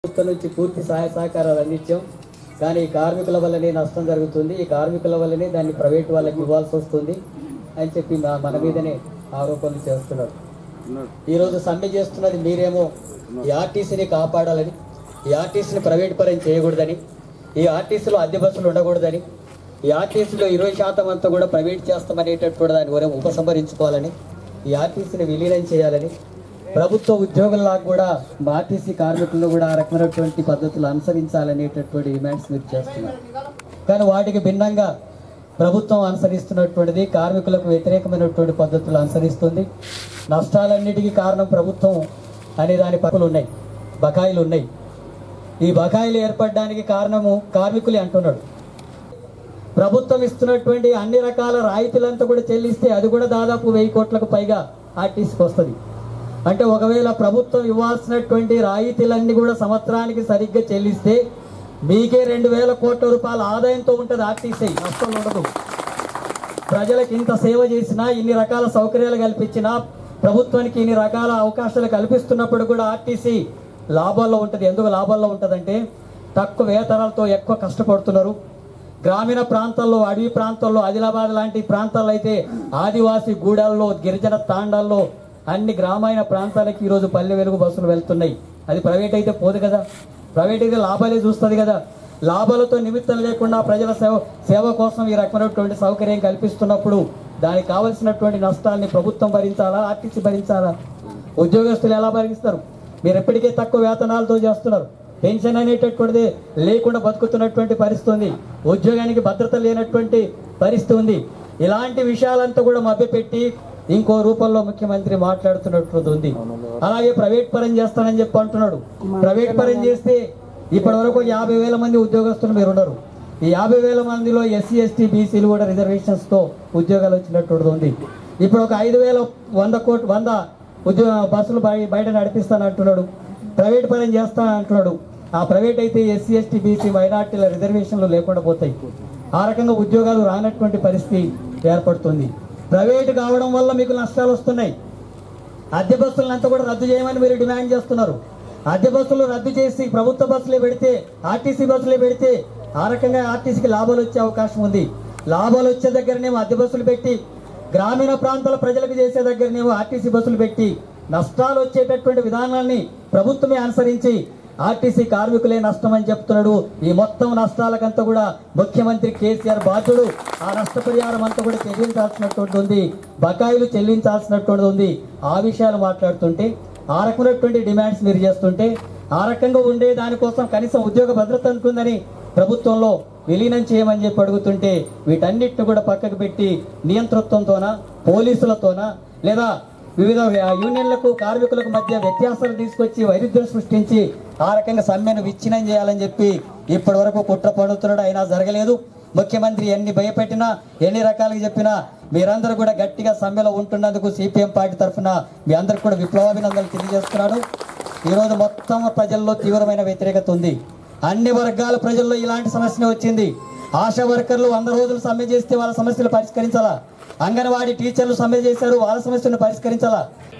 సంస్థ నుంచి పూర్తి సహాయ సహకారాలు అందించాం. కానీ ఈ కార్మికుల వల్లనే నష్టం జరుగుతుంది, ఈ కార్మికుల వల్లనే దాన్ని ప్రైవేట్ వాళ్ళకి ఇవ్వాల్సి వస్తుంది అని చెప్పి మన మీదనే ఆరోపణలు చేస్తున్నారు. ఈరోజు సమ్మె చేస్తున్నది మీరేమో ఈ ఆర్టీసీని కాపాడాలని, ఈ ఆర్టీసీని ప్రైవేట్ పరం చేయకూడదని, ఈ ఆర్టీసీలో అద్దె బస్సులు ఉండకూడదని, ఈ ఆర్టీసీలో 20% అంతా కూడా ప్రైవేట్ చేస్తామనేటటువంటి దాని వరకు ఉపసంహరించుకోవాలని, ఈ ఆర్టీసీని విలీనం చేయాలని, ప్రభుత్వ ఉద్యోగుల్లాగా కూడా ఆర్టీసీ కార్మికులను కూడా ఆ రకమైనటువంటి పద్ధతులు అనుసరించాలనేటటువంటి డిమాండ్స్ మీరు చేస్తున్నారు. కానీ వాటికి భిన్నంగా ప్రభుత్వం అనుసరిస్తున్నటువంటిది కార్మికులకు వ్యతిరేకమైనటువంటి పద్ధతులు అనుసరిస్తుంది. నష్టాలన్నిటికీ కారణం ప్రభుత్వం అనే దాని పక్కలు ఉన్నాయి, బకాయిలు ఉన్నాయి. ఈ బకాయిలు ఏర్పడడానికి కారణము కార్మికులే అంటున్నాడు. ప్రభుత్వం ఇస్తున్నటువంటి అన్ని రకాల రాయితీలంతా కూడా చెల్లిస్తే అది కూడా దాదాపు 1000 కోట్లకు పైగా ఆర్టీసీకి వస్తుంది. అంటే ఒకవేళ ప్రభుత్వం ఇవ్వాల్సినటువంటి రాయితీలన్నీ కూడా సంవత్సరానికి సరిగ్గా చెల్లిస్తే మీకే 2000 కోట్ల రూపాయల ఆదాయంతో ఉంటుంది ఆర్టీసీ, నష్టం ఉండదు. ప్రజలకు ఇంత సేవ చేసినా, ఇన్ని రకాల సౌకర్యాలు కల్పించినా, ప్రభుత్వానికి ఇన్ని రకాల అవకాశాలు కల్పిస్తున్నప్పుడు కూడా ఆర్టీసీ లాభాల్లో ఉంటుంది. ఎందుకు లాభాల్లో ఉంటుందంటే తక్కువ వేతనాలతో ఎక్కువ కష్టపడుతున్నారు. గ్రామీణ ప్రాంతాల్లో, అడవి ప్రాంతాల్లో, ఆదిలాబాద్ లాంటి ప్రాంతాల్లో అయితే ఆదివాసీ గూడాల్లో, గిరిజన తాండాల్లో అన్ని గ్రామీణ ప్రాంతాలకి ఈరోజు పల్లె వెలుగు బస్సులు వెళ్తున్నాయి. అది ప్రైవేట్ అయితే పోదు కదా, ప్రైవేట్ అయితే లాభాలే చూస్తుంది కదా. లాభాలతో నిమిత్తం లేకుండా ప్రజల సేవ కోసం ఈ రకమైనటువంటి సౌకర్యం కల్పిస్తున్నప్పుడు దానికి కావలసినటువంటి నష్టాన్ని ప్రభుత్వం భరించాలా, ఆర్టీసీ భరించాలా? ఉద్యోగస్తులు ఎలా భరిస్తారు? మీరు ఎప్పటికే తక్కువ వేతనాలతో చేస్తున్నారు. పెన్షన్ అనేటటువంటిది లేకుండా బతుకుతున్నటువంటి పరిస్థితి ఉంది. ఉద్యోగానికి భద్రత లేనటువంటి పరిస్థితి ఉంది. ఇలాంటి విషయాలంతా కూడా మభ్యపెట్టి ఇంకో రూపంలో ముఖ్యమంత్రి మాట్లాడుతున్నట్టు ఉంది. అలాగే ప్రైవేట్ పరం చేస్తానని చెప్పి అంటున్నాడు. ప్రైవేట్ పరం చేస్తే ఇప్పటి వరకు 50,000 మంది ఉద్యోగస్తులు మీరు ఉన్నారు. ఈ 50,000 మందిలో ఎస్సీ, ఎస్టీ, బీసీలు కూడా రిజర్వేషన్స్ తో ఉద్యోగాలు వచ్చినట్టు ఉంది. ఇప్పుడు ఒక 5,100 ఉద్యోగ బస్సులు బయట నడిపిస్తానంటున్నాడు. ప్రైవేట్ పరం చేస్తానంటున్నాడు. ఆ ప్రైవేట్ అయితే ఎస్సీ, ఎస్టీ, బీసీ, మైనార్టీల రిజర్వేషన్లు లేకుండా పోతాయి. ఆ రకంగా ఉద్యోగాలు రానటువంటి పరిస్థితి ఏర్పడుతుంది. ప్రైవేట్ కావడం వల్ల మీకు నష్టాలు వస్తున్నాయి. అద్దె బస్సులంతా కూడా రద్దు చేయమని మీరు డిమాండ్ చేస్తున్నారు. అద్దె బస్సులు రద్దు చేసి ప్రభుత్వ బస్సులే పెడితే, ఆర్టీసీ బస్సులే పెడితే ఆ రకంగా ఆర్టీసీకి లాభాలు వచ్చే అవకాశం ఉంది. లాభాలు వచ్చే దగ్గరనేమో అద్దె బస్సులు పెట్టి, గ్రామీణ ప్రాంతాల ప్రజలకు చేసే దగ్గరనేమో ఆర్టీసీ బస్సులు పెట్టి నష్టాలు వచ్చేటటువంటి విధానాన్ని ప్రభుత్వమే అనుసరించి ఆర్టీసీ కార్మికులే నష్టం అని చెప్తున్నాడు. ఈ మొత్తం నష్టాలకంతా కూడా ముఖ్యమంత్రి కేసీఆర్ బాధ్యుడు. ఆ నష్టపరిహారం అంతా కూడా చెల్లించాల్సినటువంటి ఉంది, బకాయిలు చెల్లించాల్సినటువంటి ఉంది. ఆ విషయాలు మాట్లాడుతుంటే, ఆ రకమైనటువంటి డిమాండ్స్ మీరు చేస్తుంటే, ఆ రకంగా ఉండే దానికోసం కనీసం ఉద్యోగ భద్రత ఉంటుందని ప్రభుత్వంలో విలీనం చేయమని చెప్పి అడుగుతుంటే, వీటన్నిటిని కూడా పక్కకు పెట్టి నియంతృత్వంతోనా, పోలీసులతోనా, లేదా వివిధ యూనియన్లకు కార్మికులకు మధ్య వ్యత్యాసాలు తీసుకొచ్చి వైరుధ్యం సృష్టించి ఆ రకంగా సమ్మెను విచ్ఛిన్నం చేయాలని చెప్పి ఇప్పటి వరకు కుట్ర పడుతున్నాడు. అయినా జరగలేదు. ముఖ్యమంత్రి ఎన్ని భయపెట్టినా, ఎన్ని రకాలుగా చెప్పినా మీరందరూ కూడా గట్టిగా సమ్మెలో ఉంటున్నందుకు సిపిఎం పార్టీ తరఫున మీ అందరికి కూడా విప్లవాభినందనలు తెలియజేస్తున్నాడు. ఈరోజు మొత్తం ప్రజల్లో తీవ్రమైన వ్యతిరేకత ఉంది. అన్ని వర్గాల ప్రజల్లో ఇలాంటి సమస్య వచ్చింది. ఆశా వర్కర్లు 100 రోజులు సమ్మె చేస్తే వాళ్ళ సమస్యలు పరిష్కరించాలా? అంగన్వాడీ టీచర్లు సమ్మె చేశారు, వాళ్ళ సమస్యలను పరిష్కరించాలా?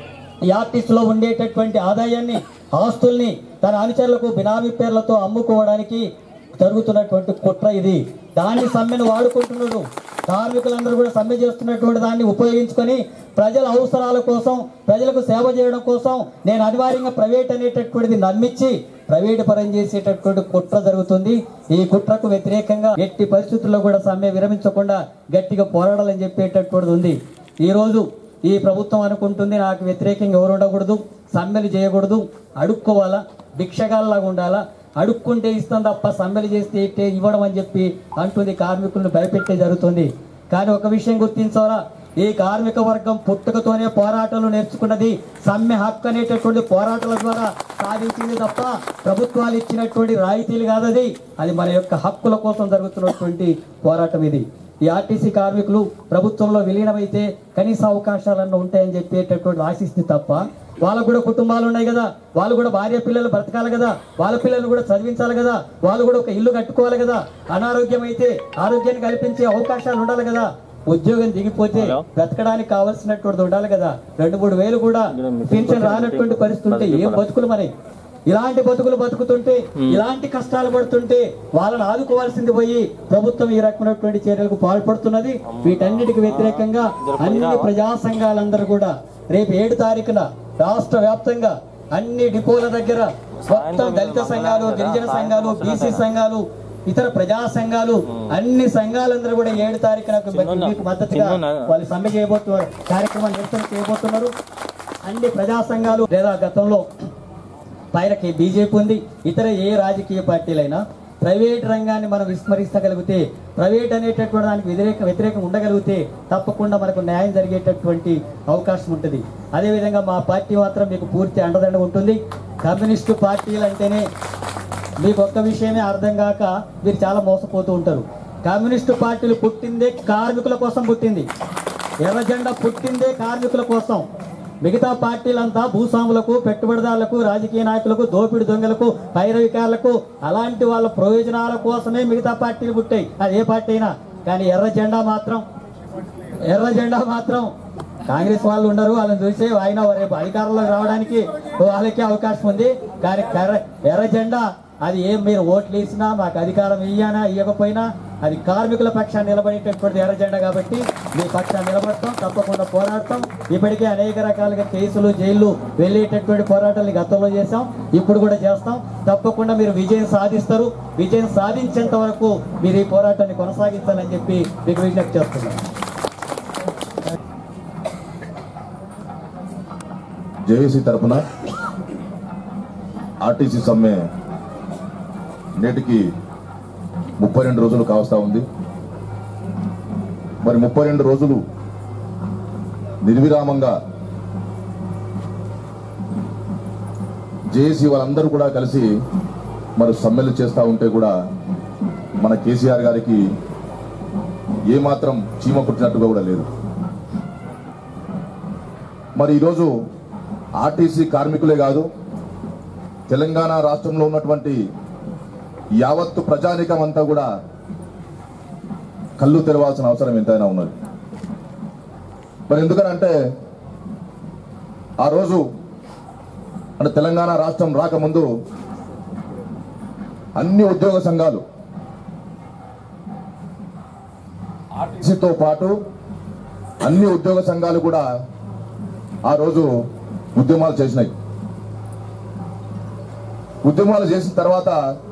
ఈ ఆర్టీసీలో ఉండేటటువంటి ఆదాయాన్ని, ఆస్తుల్ని తన అనుచరులకు బినామీ పేర్లతో అమ్ముకోవడానికి జరుగుతున్నటువంటి కుట్ర ఇది. దాన్ని సమ్మెను వాడుకుంటున్నాడు. కార్మికులందరూ కూడా సమ్మె చేస్తున్నటువంటి దాన్ని ఉపయోగించుకొని ప్రజల అవసరాల కోసం, ప్రజలకు సేవ చేయడం కోసం నేను అనివార్యంగా ప్రైవేట్ అనేటటువంటిది నమ్మించి ప్రైవేటు పరం చేసేటటువంటి కుట్ర జరుగుతుంది. ఈ కుట్రకు వ్యతిరేకంగా ఎట్టి పరిస్థితుల్లో కూడా సమ్మె విరమించకుండా గట్టిగా పోరాడాలని చెప్పేటటువంటిది ఉంది. ఈరోజు ఈ ప్రభుత్వం అనుకుంటుంది నాకు వ్యతిరేకంగా ఎవరు ఉండకూడదు, సమ్మెలు చేయకూడదు, అడుక్కోవాలా, భిక్షగాల్లాగా ఉండాలా, అడుక్కుంటే ఇస్తాం తప్ప సమ్మెలు చేస్తే ఇవ్వడం అని చెప్పి అంటుంది. కార్మికులను భయపెట్టే జరుగుతుంది. కానీ ఒక విషయం గుర్తించాలా, ఈ కార్మిక వర్గం పుట్టుకతోనే పోరాటాలు నేర్చుకున్నది. సమ్మె హక్కు అనేటటువంటి పోరాటాల ద్వారా సాధించింది తప్ప ప్రభుత్వాలు ఇచ్చినటువంటి రాయితీలు కాదది. అది మన యొక్క హక్కుల కోసం జరుగుతున్నటువంటి పోరాటం ఇది. ఈ ఆర్టీసీ కార్మికులు ప్రభుత్వంలో విలీనమైతే కనీస అవకాశాలన్నీ ఉంటాయని చెప్పేటటువంటి ఆశిస్తుంది తప్ప, వాళ్ళకు కూడా కుటుంబాలు ఉన్నాయి కదా, వాళ్ళు కూడా భార్య పిల్లలు బ్రతకాలి కదా, వాళ్ళ పిల్లలు కూడా చదివించాలి కదా, వాళ్ళు కూడా ఒక ఇల్లు కట్టుకోవాలి కదా, అనారోగ్యం అయితే ఆరోగ్యాన్ని కల్పించే అవకాశాలు ఉండాలి కదా, ఉద్యోగం దిగిపోతే బ్రతకడానికి కావాల్సినటువంటి ఉండాలి కదా. 2-3 వేలు కూడా పెన్షన్ రానటువంటి పరిస్థితి ఉంటే ఏం బతుకులు మరి? ఇలాంటి బతుకులు బతుకుతుంటే, ఇలాంటి కష్టాలు పడుతుంటే వాళ్ళని ఆదుకోవాల్సింది పోయి ప్రభుత్వం ఈ రకమైనటువంటి చర్యలకు పాల్పడుతున్నది. వీటన్నిటికి వ్యతిరేకంగా అన్ని ప్రజా సంఘాలందరూ కూడా రేపు 7 తారీఖున రాష్ట్ర వ్యాప్తంగా అన్ని డిపోల దగ్గర మొత్తం దళిత సంఘాలు, గిరిజన సంఘాలు, బీసీ సంఘాలు, ఇతర ప్రజా సంఘాలు, అన్ని సంఘాలందరూ కూడా 7 తారీఖున మీకు మద్దతుగా వాళ్ళు సమ్మె చేయబోతున్నారు, కార్యక్రమాన్ని నిరసన చేయబోతున్నారు. అన్ని ప్రజా సంఘాలు లేదా గతంలో పైనకి బీజేపీ ఉంది, ఇతర ఏ రాజకీయ పార్టీలైనా ప్రైవేట్ రంగాన్ని మనం విస్మరించగలిగితే, ప్రైవేట్ అనేటటువంటి దానికి వ్యతిరేకం ఉండగలిగితే తప్పకుండా మనకు న్యాయం జరిగేటటువంటి అవకాశం ఉంటుంది. అదేవిధంగా మా పార్టీ మాత్రం మీకు పూర్తి అండదండ ఉంటుంది. కమ్యూనిస్టు పార్టీలు అంటేనే మీకు ఒక్క విషయమే అర్థం కాక మీరు చాలా మోసపోతూ ఉంటారు. కమ్యూనిస్టు పార్టీలు పుట్టిందే కార్మికుల కోసం పుట్టింది. ఎర్ర జెండా పుట్టిందే కార్మికుల కోసం. మిగతా పార్టీలంతా భూస్వాములకు, పెట్టుబడిదారులకు, రాజకీయ నాయకులకు, దోపిడి దొంగలకు, పైరవికారులకు, అలాంటి వాళ్ళ ప్రయోజనాల కోసమే మిగతా పార్టీలు పుట్టాయి, అది ఏ పార్టీ అయినా. కానీ ఎర్ర జెండా మాత్రం కాంగ్రెస్ వాళ్ళు ఉండరు, వాళ్ళని చూసి ఆయన రేపు అధికారంలోకి రావడానికి వాళ్ళకే అవకాశం ఉంది. కానీ ఎర్ర జెండా అది ఏం మీరు ఓట్లు వేసినా, మాకు అధికారం ఇవ్వకపోయినా అది కార్మికుల పక్షాన్ని నిలబడేటటువంటి ఎర్ర జెండా కాబట్టి మీ పక్షాన్ని నిలబడతాం, తప్పకుండా పోరాడతాం. ఇప్పటికే అనేక రకాలుగా కేసులు, జైళ్లు వెళ్ళేటటువంటి పోరాటాలు గతంలో చేశాం, ఇప్పుడు కూడా చేస్తాం. తప్పకుండా మీరు విజయం సాధిస్తారు. విజయం సాధించేంత వరకు మీరు ఈ పోరాటాన్ని కొనసాగిస్తారని చెప్పి మీకు విజ్ఞప్తి చేస్తున్నాం. జేఏసీ తరఫున ఆర్టీసీ సమ్మె నేటికి 32 రోజులు కావస్తా ఉంది. మరి 32 రోజులు నిర్విరామంగా జేఏసీ వాళ్ళందరూ కూడా కలిసి మరి సమ్మెలు చేస్తూ ఉంటే కూడా మన కేసీఆర్ గారికి ఏమాత్రం చీమ కుట్టినట్టుగా కూడా లేదు. మరి ఈరోజు ఆర్టీసీ కార్మికులే కాదు, తెలంగాణ రాష్ట్రంలో ఉన్నటువంటి యావత్తు ప్రజానీకం అంతా కూడా కళ్ళు తెరవాల్సిన అవసరం ఎంతైనా ఉన్నది. మరి ఎందుకనంటే ఆ రోజు అంటే తెలంగాణ రాష్ట్రం రాకముందు అన్ని ఉద్యోగ సంఘాలు ఆర్టీసీతో పాటు అన్ని ఉద్యోగ సంఘాలు కూడా ఆ రోజు ఉద్యమాలు చేసినాయి. ఉద్యమాలు చేసిన తర్వాత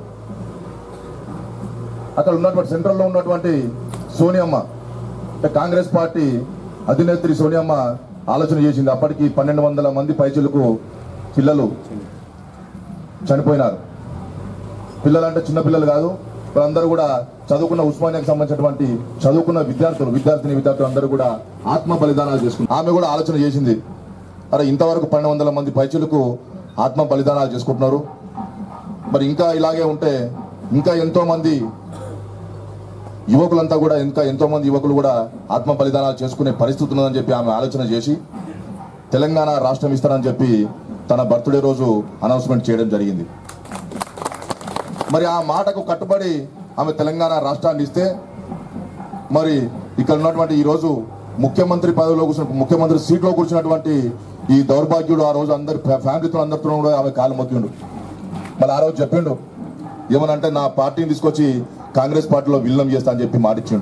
అక్కడ ఉన్నటువంటి సెంట్రల్లో ఉన్నటువంటి సోనియమ్మ, కాంగ్రెస్ పార్టీ అధినేత్రి సోనియమ్మ ఆలోచన చేసింది. అప్పటికి 1200 మంది పైచులకు పిల్లలు చనిపోయినారు. పిల్లలంటే చిన్న పిల్లలు కాదు, వాళ్ళందరూ కూడా చదువుకున్న ఉస్మానియాకి సంబంధించినటువంటి చదువుకున్న విద్యార్థులు అందరూ కూడా ఆత్మ బలిదానాలు చేసుకున్నారు. ఆమె కూడా ఆలోచన చేసింది, అరే ఇంతవరకు 1200 మంది పైచులకు ఆత్మ బలిదానాలు చేసుకుంటున్నారు, మరి ఇంకా ఇలాగే ఉంటే ఇంకా ఎంతో మంది యువకులంతా కూడా ఎంతో మంది యువకులు కూడా ఆత్మ బలిదానాలు చేసుకునే పరిస్థితి ఉన్నదని చెప్పి ఆమె ఆలోచన చేసి తెలంగాణ రాష్ట్రం ఇస్తారని చెప్పి తన బర్త్డే రోజు అనౌన్స్మెంట్ చేయడం జరిగింది. మరి ఆ మాటకు కట్టుబడి ఆమె తెలంగాణ రాష్ట్రాన్ని ఇస్తే మరి ఇక్కడ ఉన్నటువంటి ఈరోజు ముఖ్యమంత్రి పదవిలో కూర్చున్న, ముఖ్యమంత్రి సీట్లో కూర్చున్నటువంటి ఈ దౌర్భాగ్యుడు ఆ రోజు అందరి ఫ్యామిలీతో అందరితో కూడా ఆమె కాలు మొక్కిండు. మళ్ళీ ఆ రోజు చెప్పిండు ఏమనంటే, నా పార్టీని తీసుకొచ్చి కాంగ్రెస్ పార్టీలో విలీనం చేస్తా అని చెప్పి మాటిచ్చిండు.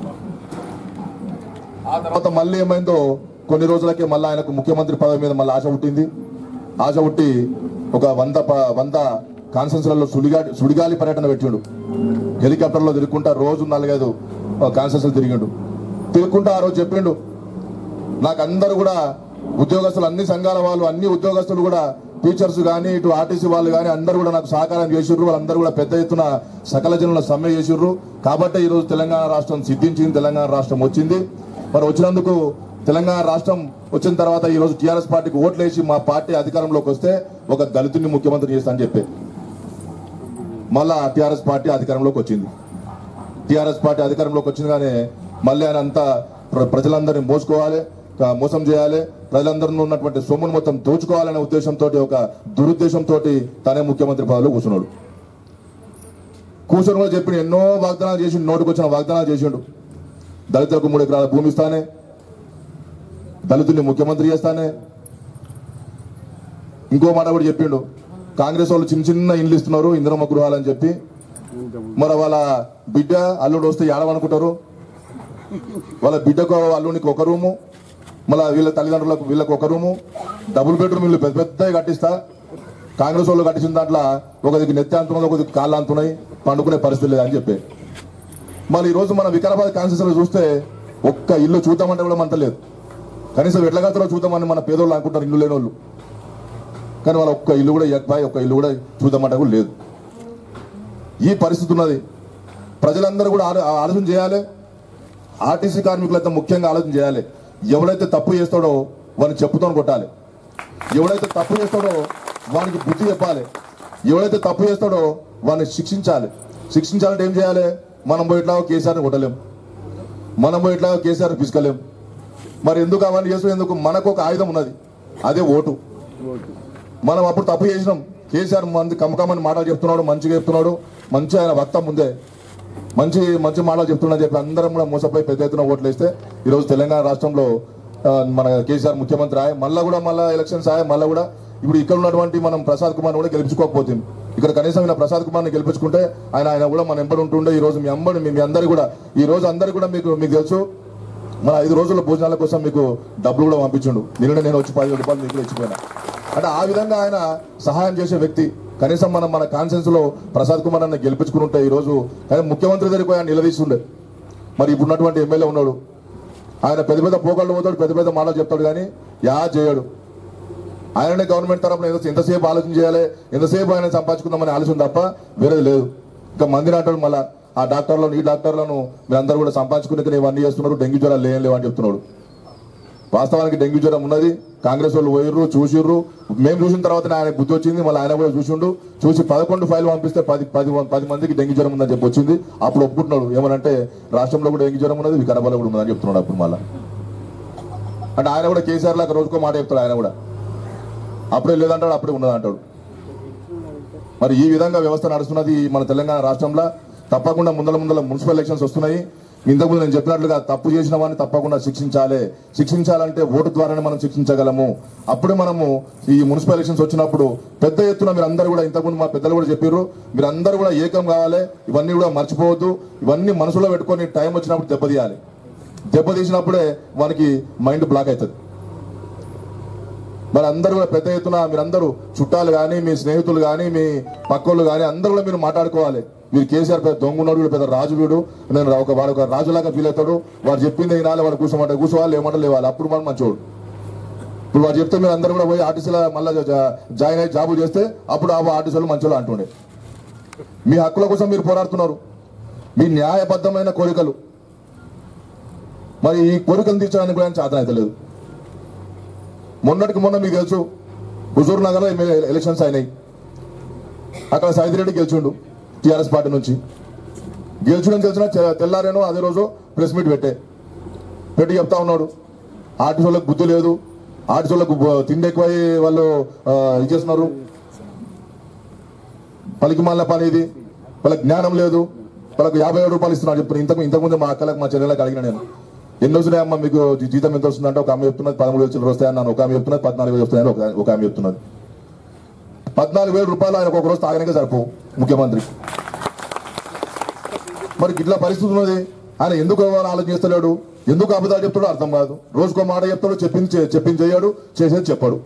ఆ తర్వాత మళ్ళీ ఏమైందో, కొన్ని రోజులకే మళ్ళీ ఆయనకు ముఖ్యమంత్రి పదవి మీద మళ్ళీ ఆశ పుట్టింది. ఆశ పుట్టి ఒక 100 కాన్ఫరెన్స్లలో సుడిగాలి పర్యటన పెట్టిండు. హెలికాప్టర్లో తిరుగుకుంటా రోజు 4-5 కాన్ఫరెన్స్లు తిరుగుకుంటా ఆ రోజు చెప్పిండు, నాకు అందరూ కూడా ఉద్యోగస్తులు, అన్ని సంఘాల వాళ్ళు, అన్ని ఉద్యోగస్తులు కూడా, టీచర్స్ కానీ ఇటు ఆర్టీసీ వాళ్ళు కానీ అందరూ కూడా నాకు సహకారం చేసిర్రు. వాళ్ళందరూ కూడా పెద్ద ఎత్తున సకల జనుల సమ్మె చేసిర్రు. కాబట్టి ఈరోజు తెలంగాణ రాష్ట్రం సిద్ధించింది, తెలంగాణ రాష్ట్రం వచ్చింది. మరి వచ్చినందుకు తెలంగాణ రాష్ట్రం వచ్చిన తర్వాత ఈరోజు టీఆర్ఎస్ పార్టీకి ఓట్లేసి మా పార్టీ అధికారంలోకి వస్తే ఒక దళితుడిని ముఖ్యమంత్రి చేస్తా అని చెప్పి మళ్ళా టీఆర్ఎస్ పార్టీ అధికారంలోకి వచ్చింది. టీఆర్ఎస్ పార్టీ అధికారంలోకి వచ్చినగానే మళ్ళీ ఆయన అంతా ప్రజలందరినీ మోసం చేయాలి, ప్రజలందరిలో ఉన్నటువంటి సొమ్మును మొత్తం దోచుకోవాలనే ఉద్దేశంతో, ఒక దురుద్దేశంతో తనే ముఖ్యమంత్రి పదవిలో కూర్చున్నాడు. కూర్చొని కూడా చెప్పిన ఎన్నో వాగ్దానాలు చేసిండు, నోటికి వచ్చిన వాగ్దానాలు చేసిండు. దళితులకు 3 ఎకరాల భూమి ఇస్తానే, దళితుల్ని ముఖ్యమంత్రి చేస్తానే. ఇంకో మాట కూడా చెప్పిండు, కాంగ్రెస్ వాళ్ళు చిన్న చిన్న ఇండ్లు ఇస్తున్నారు ఇందిరమ్మ గృహాలు అని చెప్పి. మరి వాళ్ళ బిడ్డ అల్లుడు వస్తే ఏడవనుకుంటారు. వాళ్ళ బిడ్డకు అల్లునికి ఒక రూము, మళ్ళీ వీళ్ళ తల్లిదండ్రులకు వీళ్ళకి ఒక రూము, డబుల్ బెడ్రూమ్ ఇల్లు పెద్ద పెద్దగా కట్టిస్తా. కాంగ్రెస్ వాళ్ళు కట్టించిన దాంట్లో ఒక దిక్కు నెత్తి అంటున్నది, ఒక దిక్కు కాళ్ళు అంటున్నాయి, పండుకునే పరిస్థితి లేదని చెప్పి. మళ్ళీ ఈరోజు మన వికారాబాద్ కాన్స్టిట్యూన్సీలో చూస్తే ఒక్క ఇల్లు చూద్దామంటే కూడా మనతో లేదు. కనీసం ఎట్లా కడతారో చూద్దామని మన పేదోళ్ళు అనుకుంటారు, ఇల్లు లేని వాళ్ళు. కానీ వాళ్ళ ఒక్క ఇల్లు కూడా ఎక్కిపోయి ఒక్క ఇల్లు కూడా చూద్దామంటే కూడా లేదు. ఈ పరిస్థితి ఉన్నది. ప్రజలందరూ కూడా ఆలోచన చేయాలి. ఆర్టీసీ కార్మికులైతే ముఖ్యంగా ఆలోచన చేయాలి. ఎవడైతే తప్పు చేస్తాడో వాడిని చెప్పుతో కొట్టాలి. ఎవడైతే తప్పు చేస్తాడో వానికి బుద్ధి చెప్పాలి. ఎవడైతే తప్పు చేస్తాడో వాడిని శిక్షించాలి. శిక్షించాలంటే ఏం చేయాలి? మనం పోయి ఇట్లా కేసీఆర్ని కొట్టలేం, మనం పోయి ఇట్లా కేసీఆర్ని పిసుకలేం. మరి ఎందుకు అవన్నీ చేస్తాం? ఎందుకు? మనకు ఒక ఆయుధం ఉన్నది, అదే ఓటు. మనం అప్పుడు తప్పు చేసినాం. కేసీఆర్ మంది కమ్మకమ్మని మాటలు చెప్తున్నాడు, మంచిగా చెప్తున్నాడు, మంచి ఆయన వక్త ముందే మంచి మంచి మాటలు చెప్తున్నా చెప్పి అందరం కూడా మోసపోయి పెద్ద ఎత్తున ఓట్లు వేస్తే ఈరోజు తెలంగాణ రాష్ట్రంలో మన కేసీఆర్ ముఖ్యమంత్రి ఆయే. మళ్ళీ ఎలక్షన్స్ ఆయే. మళ్ళీ కూడా ఇప్పుడు ఇక్కడ ఉన్నటువంటి మనం ప్రసాద్ కుమార్ కూడా గెలిపించుకోకపోతుంది. ఇక్కడ కనీసం ఈయన ప్రసాద్ కుమార్ని గెలిపించుకుంటే ఆయన కూడా మన ఎంబడి ఉంటుండే. ఈ రోజు మీ అందరు కూడా ఈ రోజు అందరు కూడా మీకు తెలుసు, మన 5 రోజుల భోజనాల కోసం మీకు డబ్బులు కూడా పంపించుండు. నిన్న నేను వచ్చి 10,000 రూపాయలు మీకు ఇచ్చిపోయినా. అంటే ఆ విధంగా ఆయన సహాయం చేసే వ్యక్తి. కనీసం మన కాన్ఫరెన్స్ లో ప్రసాద్ కుమార్ అన్న గెలిపించుకుంటే ఈ రోజు కానీ ముఖ్యమంత్రి దగ్గరికి ఆయన నిలదీస్తుండే. మరి ఇప్పుడు ఉన్నటువంటి ఎమ్మెల్యే ఉన్నాడు, ఆయన పెద్ద పెద్ద పోకళ్ళు పోతాడు, పెద్ద పెద్ద మాటలు చెప్తాడు, కానీ చేయడు. ఆయననే గవర్నమెంట్ తరఫున ఎంతసేపు ఆలోచన చేయాలి, ఎంతసేపు ఆయన సంపాదించుకుందామని ఆలోచన తప్ప వేరేది లేదు. ఇంకా మందిని అంటాడు మళ్ళీ ఆ డాక్టర్లను ఈ డాక్టర్లను మీరందరూ కూడా సంపాదించుకునే ఇవన్నీ చేస్తున్నారు, డెంగ్యూ జ్వరాలు లేవు అని చెప్తున్నాడు. వాస్తవానికి డెంగ్యూ జ్వరం ఉన్నది. కాంగ్రెస్ వాళ్ళు పోయిర్రు, చూసిర్రు. మేము చూసిన తర్వాత ఆయన బుద్ధి వచ్చింది. మళ్ళీ ఆయన కూడా చూసిండు. చూసి 11 ఫైల్ పంపిస్తే 10 మందికి డెంగ్యూ జ్వరం ఉందని చెప్పి వచ్చింది. అప్పుడు ఒప్పుకుంటున్నాడు. ఏమనంటే రాష్ట్రంలో కూడా డెంగ్యూ జ్వరం ఉన్నది, వికారాబాద్లో కూడా ఉందని చెప్తున్నాడు. అప్పుడు మళ్ళీ అంటే ఆయన కూడా కేసీఆర్ లాగా రోజుకో మాట చెప్తాడు. ఆయన కూడా అప్పుడే లేదంటాడు, అప్పుడే ఉన్నదంటాడు. మరి ఈ విధంగా వ్యవస్థ నడుస్తున్నది మన తెలంగాణ రాష్ట్రంలో. తప్పకుండా ముందల మున్సిపల్ ఎలక్షన్స్ వస్తున్నాయి. ఇంతకుముందు నేను చెప్పినట్లుగా తప్పు చేసిన వాడిని తప్పకుండా శిక్షించాలంటే ఓటు ద్వారానే మనం శిక్షించగలము. అప్పుడే మనము ఈ మున్సిపల్ ఎలక్షన్స్ వచ్చినప్పుడు పెద్ద ఎత్తున మీరందరూ కూడా, ఇంతకుముందు మా పెద్దలు కూడా చెప్పారు, మీరందరూ కూడా ఏకం కావాలి. ఇవన్నీ కూడా మర్చిపోవద్దు. ఇవన్నీ మనసులో పెట్టుకొని టైం వచ్చినప్పుడు దెబ్బతీయాలి. దెబ్బతీసినప్పుడే మనకి మైండ్ బ్లాక్ అవుతుంది. మరి అందరూ కూడా పెద్ద ఎత్తున మీరందరూ చుట్టాలు కానీ, మీ స్నేహితులు కానీ, మీ పక్కోళ్ళు కానీ అందరూ కూడా మీరు మాట్లాడుకోవాలి. మీరు కేసీఆర్ పెద్ద దొంగ ఉన్నాడు, వీడు పెద్ద రాజు, వీడు నేను వాడు ఒక రాజులాగా ఫీల్ అవుతాడు, వాడు చెప్పింది వినాలి, వాడు కూర్చోవాలి, ఏమంటారు లేవాలి, అప్పుడు మనం మంచోడు. ఇప్పుడు వాడు చెప్తే మీరు అందరూ కూడా పోయి ఆర్టీసీలో మళ్ళీ జాయిన్ అయ్యి జాబులు చేస్తే అప్పుడు ఆర్టీసీలు మంచోళ్ళు అంటుండే. మీ హక్కుల కోసం మీరు పోరాడుతున్నారు, మీ న్యాయబద్ధమైన కోరికలు. మరి ఈ కోరికలు తీర్చడానికి కూడా చేతన అయితే లేదు. మొన్నటికి మొన్న మీకు తెలుసు, హుజూర్ నగర్లో ఎలక్షన్స్ అయినాయి. అక్కడ సైదిరెడ్డి గెలిచిండు టీఆర్ఎస్ పార్టీ నుంచి. గెలిచిన తెల్లారేనో అదే రోజు ప్రెస్ మీట్ పెట్టి చెప్తా ఉన్నాడు, ఆర్టీసీ వాళ్ళకి బుద్ధి లేదు, ఆర్టీసీ వాళ్ళకు తిండి ఎక్కువ వాళ్ళు ఇచ్చేస్తున్నారు, పలికి మాలిన పని ఇది, వాళ్ళకి జ్ఞానం లేదు, వాళ్ళకు 57 రూపాయలు ఇస్తున్నారు చెప్తున్నారు. ఇంతకుముందు మా అక్కలకు మా చెల్లెలకు అడిగిన నేను, ఎన్ని వస్తున్నాయమ్మా మీకు జీతం ఎంత వస్తుందంటే ఒక ఆమె చెప్తున్నది 13,000 వస్తాయన్నాను, ఒక ఆమె చెప్తున్నది 14,000 వస్తాయని ఒక ఆమె చెప్తున్నది. 14,000 రూపాయలు ఆయన ఒక రోజు తాగనికే సరిపోవు ముఖ్యమంత్రి. మరి ఇట్లా పరిస్థితి ఉన్నది. ఆయన ఎందుకు ఆలోచన చేస్తలేడు, ఎందుకు అబద్ధాలు చెప్తాడో అర్థం కాదు. రోజుకో మాట చెప్తాడు, చెప్పింది చేయడు, చేసేది చెప్పాడు.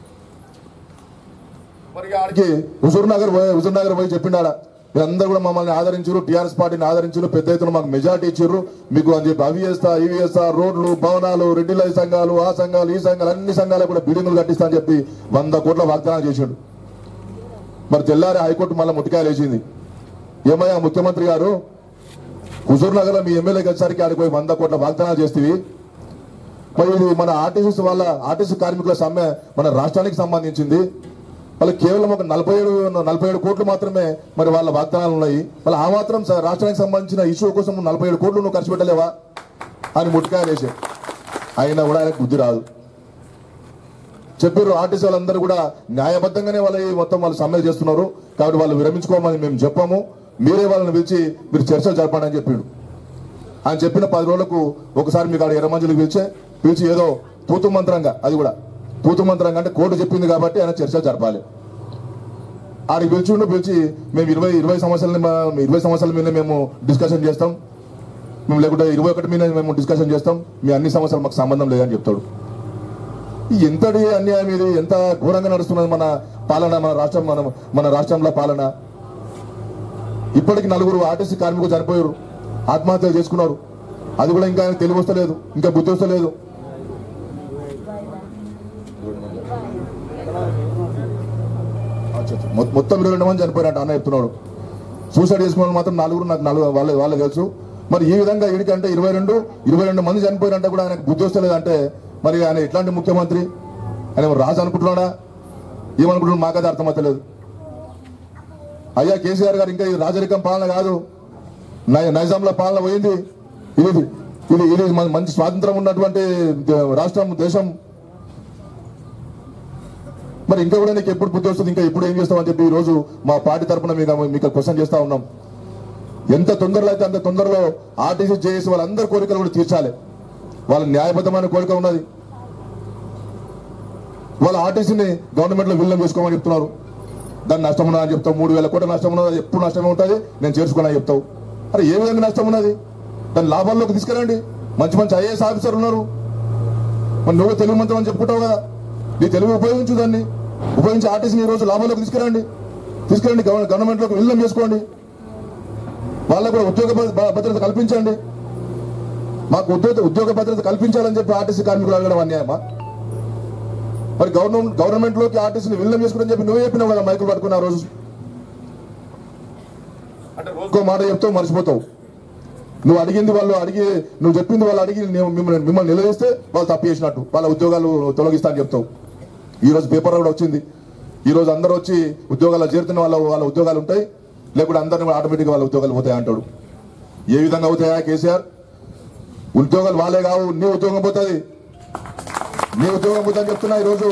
మరి ఆడికి హుజూర్ నగర్ పోయి చెప్పిండాడ, మీరందరూ కూడా మమ్మల్ని ఆదరించారు, టీఆర్ఎస్ పార్టీని ఆదరించారు, పెద్ద ఎత్తున మాకు మెజార్టీ ఇచ్చారు, మీకు అని చెప్పి అవి చేస్తా ఇవి చేస్తా, రోడ్లు, భవనాలు, రెడ్డిలై సంఘాలు, ఆ సంఘాలు, ఈ సంఘాలు, అన్ని సంఘాలకు కూడా బిల్డింగులు కట్టిస్తా అని చెప్పి 100 కోట్ల వాగ్దానం చేశాడు. మరి తెల్లారి హైకోర్టు మళ్ళీ ముట్టికాయలు వేసింది. ఏమయ్యా ముఖ్యమంత్రి గారు, హుజూర్ నగర్ లో మీ ఎమ్మెల్యేకి వచ్చేసరికి ఆడిపోయి 100 కోట్ల వాగ్దానాలు చేస్తేవి, మరి ఇది మన ఆర్టీసీ కార్మికుల సమ్మె మన రాష్ట్రానికి సంబంధించింది, వాళ్ళకి కేవలం ఒక 47 కోట్లు మాత్రమే మరి వాళ్ళ వాగ్దానాలు ఉన్నాయి, మళ్ళీ ఆ మాత్రం రాష్ట్రానికి సంబంధించిన ఇష్యూ కోసం 47 కోట్లు నువ్వు ఖర్చు పెట్టలేవా అని ముట్టికాయలు వేసే. అయినా కూడా ఆయనకు బుద్ధి రాదు. చెప్పారు ఆర్టీసీ వాళ్ళందరూ కూడా న్యాయబద్ధంగానే వాళ్ళు సమ్మె చేస్తున్నారు, కాబట్టి వాళ్ళు విరమించుకోమని మేము చెప్పాము, మీరే వాళ్ళని పిలిచి మీరు చర్చలు జరపండి అని చెప్పాడు. ఆయన చెప్పిన 10 రోజులకు ఒకసారి మీకు ఆడ ఎర్రమంజులకు పిలిచి ఏదో తూతు మంత్రంగా, అది కూడా తూతు మంత్రంగా అంటే కోర్టు చెప్పింది కాబట్టి ఆయన చర్చలు జరపాలి. ఆడికి పిలిచి మేము 20 సంవత్సరాల మీద మేము డిస్కషన్ చేస్తాం, మేము లేకుంటే 21 మీద మేము డిస్కషన్ చేస్తాం, మీ అన్ని సంవత్సరాలు మాకు సంబంధం లేదని చెప్తాడు. ఎంతటి అన్యాయం ఇది, ఎంత ఘోరంగా నడుస్తున్నది మన పాలన, మన రాష్ట్రంలో పాలన. ఇప్పటికి 4 ఆర్టీసీ కార్మికులు చనిపోయారు, ఆత్మహత్యలు చేసుకున్నారు. అది కూడా ఇంకా తెలివి వస్తలేదు, ఇంకా బుద్ధి వస్తలేదు. మొత్తం 22 మంది చనిపోయారంట అన్న చెప్తున్నాడు. సూసైడ్ చేసుకున్న మాత్రం 4 నాకు 4 వాళ్ళే తెలుసు. మరి ఈ విధంగా వీడికంటే 22 మంది చనిపోయారంటే కూడా ఆయనకు బుద్ధి వస్తలేదు అంటే మరి ఆయన ఎట్లాంటి ముఖ్యమంత్రి? ఆయన రాజు అనుకుంటున్నాడా, ఏమనుకుంటున్నాడు మాకైతే అర్థమవుతలేదు. అయ్యా కేసీఆర్ గారు ఇంకా ఇది రాజరికం పాలన కాదు, నైజాంల పాలన పోయింది. ఇది మంచి స్వాతంత్రం ఉన్నటువంటి రాష్ట్రం, దేశం. మరి ఇంకా కూడా నీకు ఎప్పుడు బుద్ధి వస్తుంది, ఇంకా ఎప్పుడు ఏం చేస్తామని చెప్పి ఈ రోజు మా పార్టీ తరఫున మీకు క్వశ్చన్ చేస్తా ఉన్నాం. ఎంత తొందరలో అయితే అంత తొందరలో ఆర్టీసీ జేఏసీ వాళ్ళందరి కోరికలు కూడా తీర్చాలి. వాళ్ళ న్యాయబద్ధమైన కోరిక ఉన్నది. వాళ్ళ ఆర్టీసీని గవర్నమెంట్ లో విలీనం చేసుకోమని చెప్తున్నారు. దాన్ని నష్టం ఉన్నదని చెప్తావు, 3000 కోట్ల నష్టం ఉన్నది, ఎప్పుడు నష్టమే ఉంటుంది, నేను చేర్చుకున్నా చెప్తావు. అరే ఏ విధంగా నష్టం ఉన్నది? దాన్ని లాభాల్లోకి తీసుకురండి. మంచి ఐఏఎస్ ఆఫీసర్లు ఉన్నారు, మరి నువ్వు తెలుగు మంత్రం అని చెప్పుకుంటావు కదా, నీ తెలుగు ఉపయోగించు, దాన్ని ఉపయోగించి ఆర్టీసీని ఈ రోజు లాభాల్లోకి తీసుకురండి. గవర్నమెంట్ లోకి విలీనం చేసుకోండి. వాళ్ళకు కూడా ఉద్యోగ భద్రత కల్పించండి. మాకు ఉద్యోగ భద్రత కల్పించాలని చెప్పి ఆర్టీసీ కార్మికులు అడగడం అన్యాయమా? మరి గవర్నమెంట్ లోకి ఆర్టీసీని విలీనం చేసుకుని చెప్పి నువ్వే చెప్పినావు కదా మైకులు పట్టుకున్న రోజు. అంటే రోజుకో మాట చెప్తావు, మర్చిపోతావు. నువ్వు అడిగింది వాళ్ళు అడిగి, నువ్వు చెప్పింది వాళ్ళు అడిగి మిమ్మల్ని నిలదీస్తే వాళ్ళు తప్పు చేసినట్టు, వాళ్ళ ఉద్యోగాలు తొలగిస్తా అని చెప్తావు. ఈ రోజు పేపర్ కూడా వచ్చింది. ఈ రోజు అందరూ వచ్చి ఉద్యోగాలు చేరుతున్న వాళ్ళ ఉద్యోగాలు ఉంటాయి, లేకుంటే అందరినీ ఆటోమేటిక్గా వాళ్ళ ఉద్యోగాలు పోతాయి అంటాడు. ఏ విధంగా అవుతాయా కేసీఆర్? ఉద్యోగాలు వాళ్ళే కావు, నీ ఉద్యోగం పోతుంది, నీ ఉద్యోగం పోతుందని చెప్తున్నా. ఈరోజు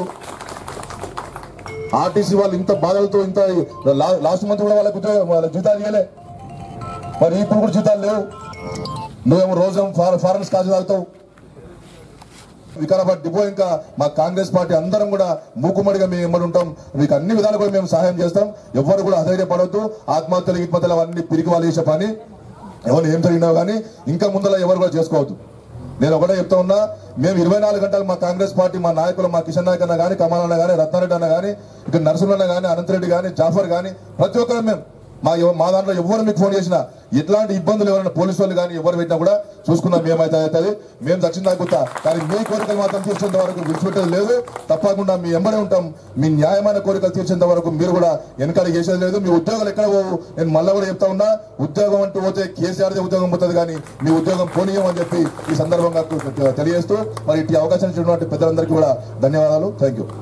ఆర్టీసీ వాళ్ళు ఇంత బాధలతో, ఇంత లాస్ట్ మంత్ కూడా వాళ్ళ జీతాలు ఇవ్వలే, మరి ఇప్పుడు కూడా జీతాలు లేవు. నువ్వేమో రోజు ఫారెన్స్ కాజు తాగుతావు. వికారాబాద్ డిపో ఇంకా మా కాంగ్రెస్ పార్టీ అందరం కూడా మూకుమ్మడిగా మేము ఎమ్మడి ఉంటాం. మీకు అన్ని విధాలు కూడా మేము సహాయం చేస్తాం. ఎవరు కూడా అధైర్యపడవద్దు. ఆత్మహత్యలు అవన్నీ పిరికి వాళ్ళు చేసే పని, ఎవరు ఏం జరిగినావు కానీ ఇంకా ముందర ఎవరు కూడా చేసుకోవద్దు. నేను ఒకటే చెప్తా ఉన్నా, మేము 24 గంటలు మా కాంగ్రెస్ పార్టీ, మా నాయకులు, మా కిషన్ నాయక్ అన్న కానీ, కమల్ అన్న కానీ, రత్నారెడ్డి అన్న కానీ, ఇక్కడ నరసింహన్న కానీ, అనంతరెడ్డి కానీ, జాఫర్ కానీ, ప్రతి ఒక్కరు మేము మా దాంట్లో ఎవరు మీకు ఫోన్ చేసినా, ఎట్లాంటి ఇబ్బందులు ఎవరైనా పోలీసు వాళ్ళు కానీ ఎవరు పెట్టినా కూడా చూసుకున్నాం. మేమైతే అవుతుంది, మేము దక్షిణ తగ్గుతా. కానీ మీ కోరికలు మాత్రం తీర్చేంత వరకు విడిచిపెట్టేది లేదు. తప్పకుండా మీ ఎంబడే ఉంటాం. మీ న్యాయమైన కోరికలు తీర్చేంత వరకు మీరు కూడా వెనకాల చేసేది లేదు. మీ ఉద్యోగాలు ఎక్కడ పోవు. నేను మళ్ళీ కూడా చెప్తా ఉన్నా, ఉద్యోగం అంటూ పోతే కేసీఆర్దే ఉద్యోగం పోతుంది, కానీ మీ ఉద్యోగం పోనీయం అని చెప్పి ఈ సందర్భంగా తెలియజేస్తూ మరి ఇట్టి అవకాశం ఇచ్చినటువంటి పెద్దలందరికీ కూడా ధన్యవాదాలు. Thank you.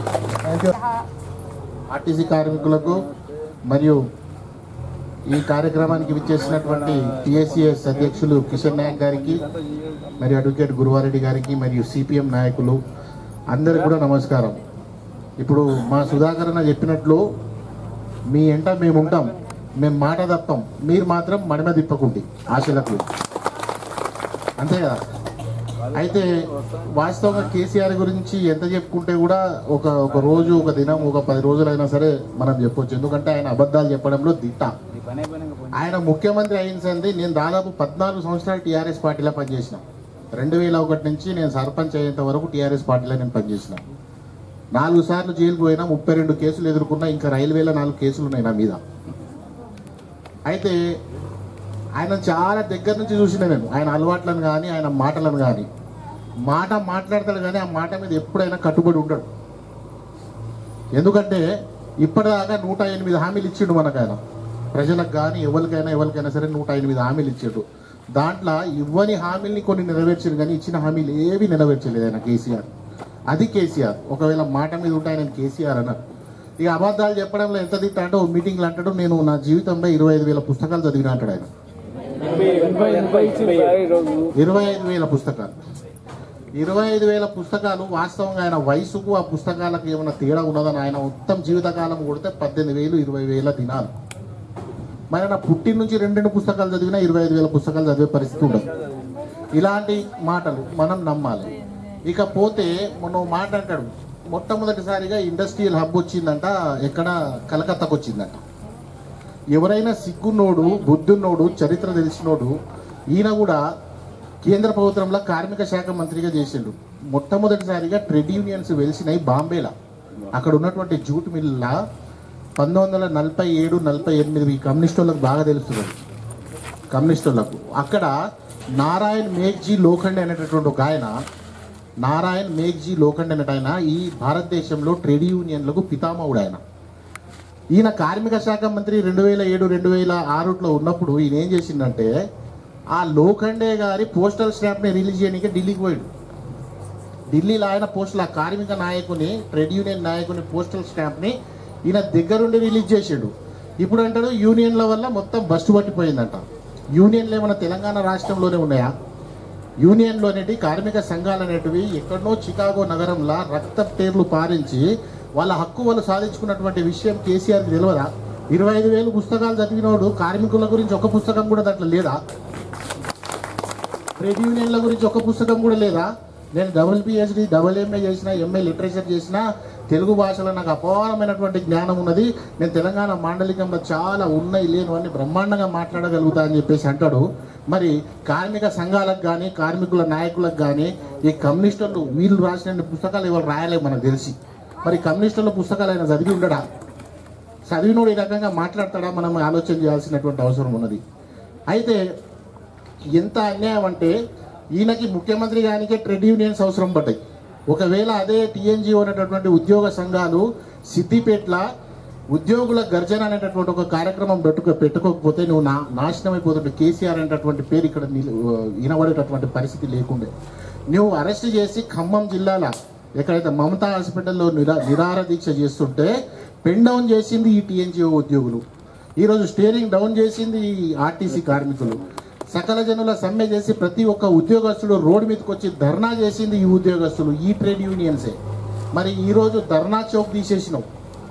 ఆర్టీసీ కార్మికులకు మరియు ఈ కార్యక్రమానికి విచ్చేసినటువంటి టీఎస్సీఎస్ అధ్యక్షులు కిషన్ నాయక్ గారికి, మరియు అడ్వకేట్ గురువారెడ్డి గారికి, మరియు సిపిఎం నాయకులు అందరికి కూడా నమస్కారం. ఇప్పుడు మా సుధాకర్ అన్న చెప్పినట్లు మీ ఎంట మేము ఉంటాం, మేము మాట తప్పం, మీరు మాత్రం మడిమ తిప్పకుండి ఆశలకు, అంతే కదా. అయితే వాస్తవంగా కేసీఆర్ గురించి ఎంత చెప్పుకుంటే కూడా ఒక రోజు, ఒక దినం, ఒక 10 రోజులైనా సరే మనం చెప్పొచ్చు. ఎందుకంటే ఆయన అబద్ధాలు చెప్పడంలో దిట్ట. ఆయన ముఖ్యమంత్రి అయిన సంది నేను దాదాపు 14 సంవత్సరాలు టీఆర్ఎస్ పార్టీలో పనిచేసిన. 2001 నుంచి నేను సర్పంచ్ అయ్యేంత వరకు టీఆర్ఎస్ పార్టీలో నేను పనిచేసిన. 4 సార్లు జైలుకు పోయినా, 32 కేసులు ఎదుర్కొన్నా. ఇంకా రైల్వేలో 4 కేసులు ఉన్నాయి నా మీద. అయితే ఆయన చాలా దగ్గర నుంచి చూసిన నేను, ఆయన అలవాట్లను కానీ, ఆయన మాటలను కానీ. మాట్లాడతాడు కానీ ఆ మాట మీద ఎప్పుడైనా కట్టుబడి ఉండడు. ఎందుకంటే ఇప్పటిదాకా 108 హామీలు ఇచ్చిండు మనకు ఆయన, ప్రజలకు కానీ ఎవరికైనా సరే 108 హామీలు ఇచ్చాడు. దాంట్లో ఇవ్వని హామీల్ని కొన్ని నెరవేర్చారు, కానీ ఇచ్చిన హామీలు ఏవి నెరవేర్చలేదు ఆయన కేసీఆర్. అది కేసీఆర్. ఒకవేళ మాట మీద ఉంటే ఆయన కేసీఆర్ అన్నారు. ఇక అబద్ధాలు చెప్పడంలో ఎంత తిట్టా అంటే, ఓ మీటింగ్లు అంటాడు, నేను నా జీవితంలో 25,000 పుస్తకాలు చదివినా అంటాడు ఆయన. 25,000 పుస్తకాలు. 25,000 పుస్తకాలు. వాస్తవంగా ఆయన వయసుకు ఆ పుస్తకాలకు ఏమైనా తేడా ఉన్నదని ఆయన మొత్తం జీవితకాలం కొడితే 18,000, 20,000 దినాలు. మరి నా పుట్టిన నుంచి 2 పుస్తకాలు చదివినా 25,000 పుస్తకాలు చదివే పరిస్థితి ఉండదు. ఇలాంటి మాటలు మనం నమ్మాలి. ఇకపోతే మనం మాట అంటాడు, మొట్టమొదటిసారిగా ఇండస్ట్రియల్ హబ్ వచ్చిందంట, ఎక్కడ కలకత్తాకు వచ్చిందంట. ఎవరైనా సిగ్గున్నోడు, బుద్ధున్నోడు, చరిత్ర తెలిసినోడు ఈయన కూడా కేంద్ర ప్రభుత్వంలో కార్మిక శాఖ మంత్రిగా చేసిండు. మొట్టమొదటిసారిగా ట్రేడ్ యూనియన్స్ వెలిసినాయి బాంబేలా. అక్కడ ఉన్నటువంటి జూట్ మిల్ల 1947-48 కమ్యూనిస్టులకు బాగా తెలుస్తుంది. కమ్యూనిస్టులకు అక్కడ నారాయణ్ మేఘ్జీ లోఖండే అనేటటువంటి ఒక ఆయన, నారాయణ్ మేఘ్జీ లోఖండే అనేట ఆయన ఈ భారతదేశంలో ట్రేడ్ యూనియన్లకు పితామహుడు. ఈయన కార్మిక శాఖ మంత్రి 2007-2006లో ఉన్నప్పుడు ఈయన ఏం చేసిందంటే ఆ లోఖండే గారి పోస్టల్ స్టాంప్ని రిలీజ్ చేయడానికి ఢిల్లీకి పోయాడు. ఢిల్లీలో ఆయన పోస్టల్, ఆ కార్మిక నాయకుని, ట్రేడ్ యూనియన్ నాయకుని పోస్టల్ స్టాంప్ని ఈయన దగ్గరుండి రిలీజ్ చేసాడు. ఇప్పుడు అంటాడు యూనియన్ల వల్ల మొత్తం బస్సు పట్టిపోయిందంట. యూనియన్లు ఏమైనా తెలంగాణ రాష్ట్రంలోనే ఉన్నాయా? యూనియన్లు అనేటి కార్మిక సంఘాలు అనేటివి ఎక్కడనో చికాగో నగరంలో రక్త టేర్లు పారించి వాళ్ళ హక్కు వాళ్ళు సాధించుకున్నటువంటి విషయం కేసీఆర్కి తెలియదా? 25,000 పుస్తకాలు చదివినోడు కార్మికుల గురించి ఒక పుస్తకం కూడా దాంట్లో లేదా? ట్రేడ్ యూనియన్ల గురించి ఒక పుస్తకం కూడా లేదా? నేను డబుల్ PhD, డబుల్ MA చేసిన, MA లిటరేచర్ చేసిన, తెలుగు భాషలో నాకు అపారమైనటువంటి జ్ఞానం ఉన్నది. నేను తెలంగాణ మాండలికంలో చాలా ఉన్నాయి లేనివన్నీ బ్రహ్మాండంగా మాట్లాడగలుగుతా అని చెప్పేసి అంటాడు. మరి కార్మిక సంఘాలకు కానీ, కార్మికుల నాయకులకు కానీ ఈ కమ్యూనిస్టులు వీళ్ళు రాసిన పుస్తకాలు ఎవరు రాయలేవు మనకు తెలిసి. మరి కమ్యూనిస్టుల పుస్తకాలు ఆయన చదివి ఉండడా? చదివినోడు ఈ రకంగా మాట్లాడతాడా? మనం ఆలోచన చేయాల్సినటువంటి అవసరం ఉన్నది. అయితే ఎంత అన్యాయం అంటే ఈయనకి ముఖ్యమంత్రి గానికే ట్రేడ్ యూనియన్స్ అవసరం పడ్డాయి. ఒకవేళ అదే TNGO అనేటటువంటి ఉద్యోగ సంఘాలు సిద్దిపేటలో ఉద్యోగుల గర్జన అనేటటువంటి ఒక కార్యక్రమం పెట్టుకోకపోతే నువ్వు నాశనం అయిపోతుంటే కేసీఆర్ అనేటటువంటి పేరు ఇక్కడ వినబడేటటువంటి పరిస్థితి లేకుండే. నువ్వు అరెస్ట్ చేసి ఖమ్మం జిల్లాలో ఎక్కడైతే మమతా హాస్పిటల్లో నిరాహార దీక్ష చేస్తుంటే పెన్ డౌన్ చేసింది ఈ TNGO ఉద్యోగులు. ఈరోజు స్టీరింగ్ డౌన్ చేసింది ఈ RTC కార్మికులు. సకల జనుల సమ్మె చేసి ప్రతి ఒక్క ఉద్యోగస్తుడు రోడ్డు మీదకి వచ్చి ధర్నా చేసింది ఈ ఉద్యోగస్తులు, ఈ ట్రేడ్ యూనియన్సే. మరి ఈరోజు ధర్నా చౌక్ తీసేసినావు.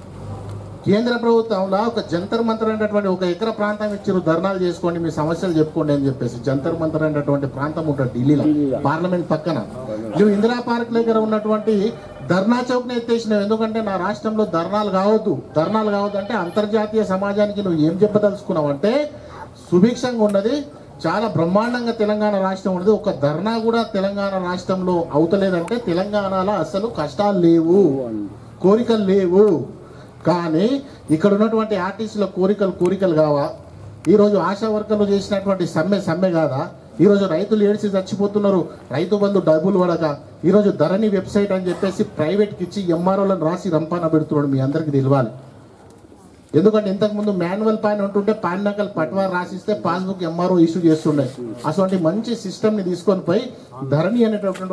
కేంద్ర ప్రభుత్వంలో ఒక జంతర్ మంతర్ అనేటటువంటి ఒక ఎకర ప్రాంతం ఇచ్చారు, ధర్నాలు చేసుకోండి, మీ సమస్యలు చెప్పుకోండి అని చెప్పేసి. జంతర్ మంతర్ అనేటటువంటి ప్రాంతం ఉంటుంది ఢిల్లీలో, పార్లమెంట్ పక్కన. నువ్వు ఇందిరా పార్క్ దగ్గర ఉన్నటువంటి ధర్నా చౌక్ని ఎత్తేసినావు. ఎందుకంటే నా రాష్ట్రంలో ధర్నాలు కావద్దు అంటే అంతర్జాతీయ సమాజానికి నువ్వు ఏం చెప్పదలుచుకున్నావు అంటే సుభిక్షంగా ఉన్నది, చాలా బ్రహ్మాండంగా తెలంగాణ రాష్ట్రం ఉన్నది. ఒక ధర్నా కూడా తెలంగాణ రాష్ట్రంలో అవుతలేదంటే తెలంగాణలో అసలు కష్టాలు లేవు, కోరికలు లేవు. కానీ ఇక్కడ ఉన్నటువంటి ఆర్టిస్టుల కోరికలు కావా? ఈరోజు ఆశా వర్కర్లు చేసినటువంటి సమ్మె కాదా? ఈరోజు రైతులు ఏడ్చి చచ్చిపోతున్నారు, రైతు బంధు డబ్బులు పడక. ఈరోజు ధరణి వెబ్సైట్ అని చెప్పేసి ప్రైవేట్కి ఇచ్చి MROలను రాసి రంపాన పెడుతున్నాడు. మీ అందరికీ తెలియాలి. ఎందుకంటే ఇంతకుముందు మాన్యువల్ పాన్ ఉంటుంటే పాన్ నకల్ పట్వార్ రాసిస్తే పాస్బుక్ MRO ఇష్యూ చేస్తుండే. అటువంటి మంచి సిస్టమ్ని తీసుకొని పోయి ధరణి అనేటటువంటి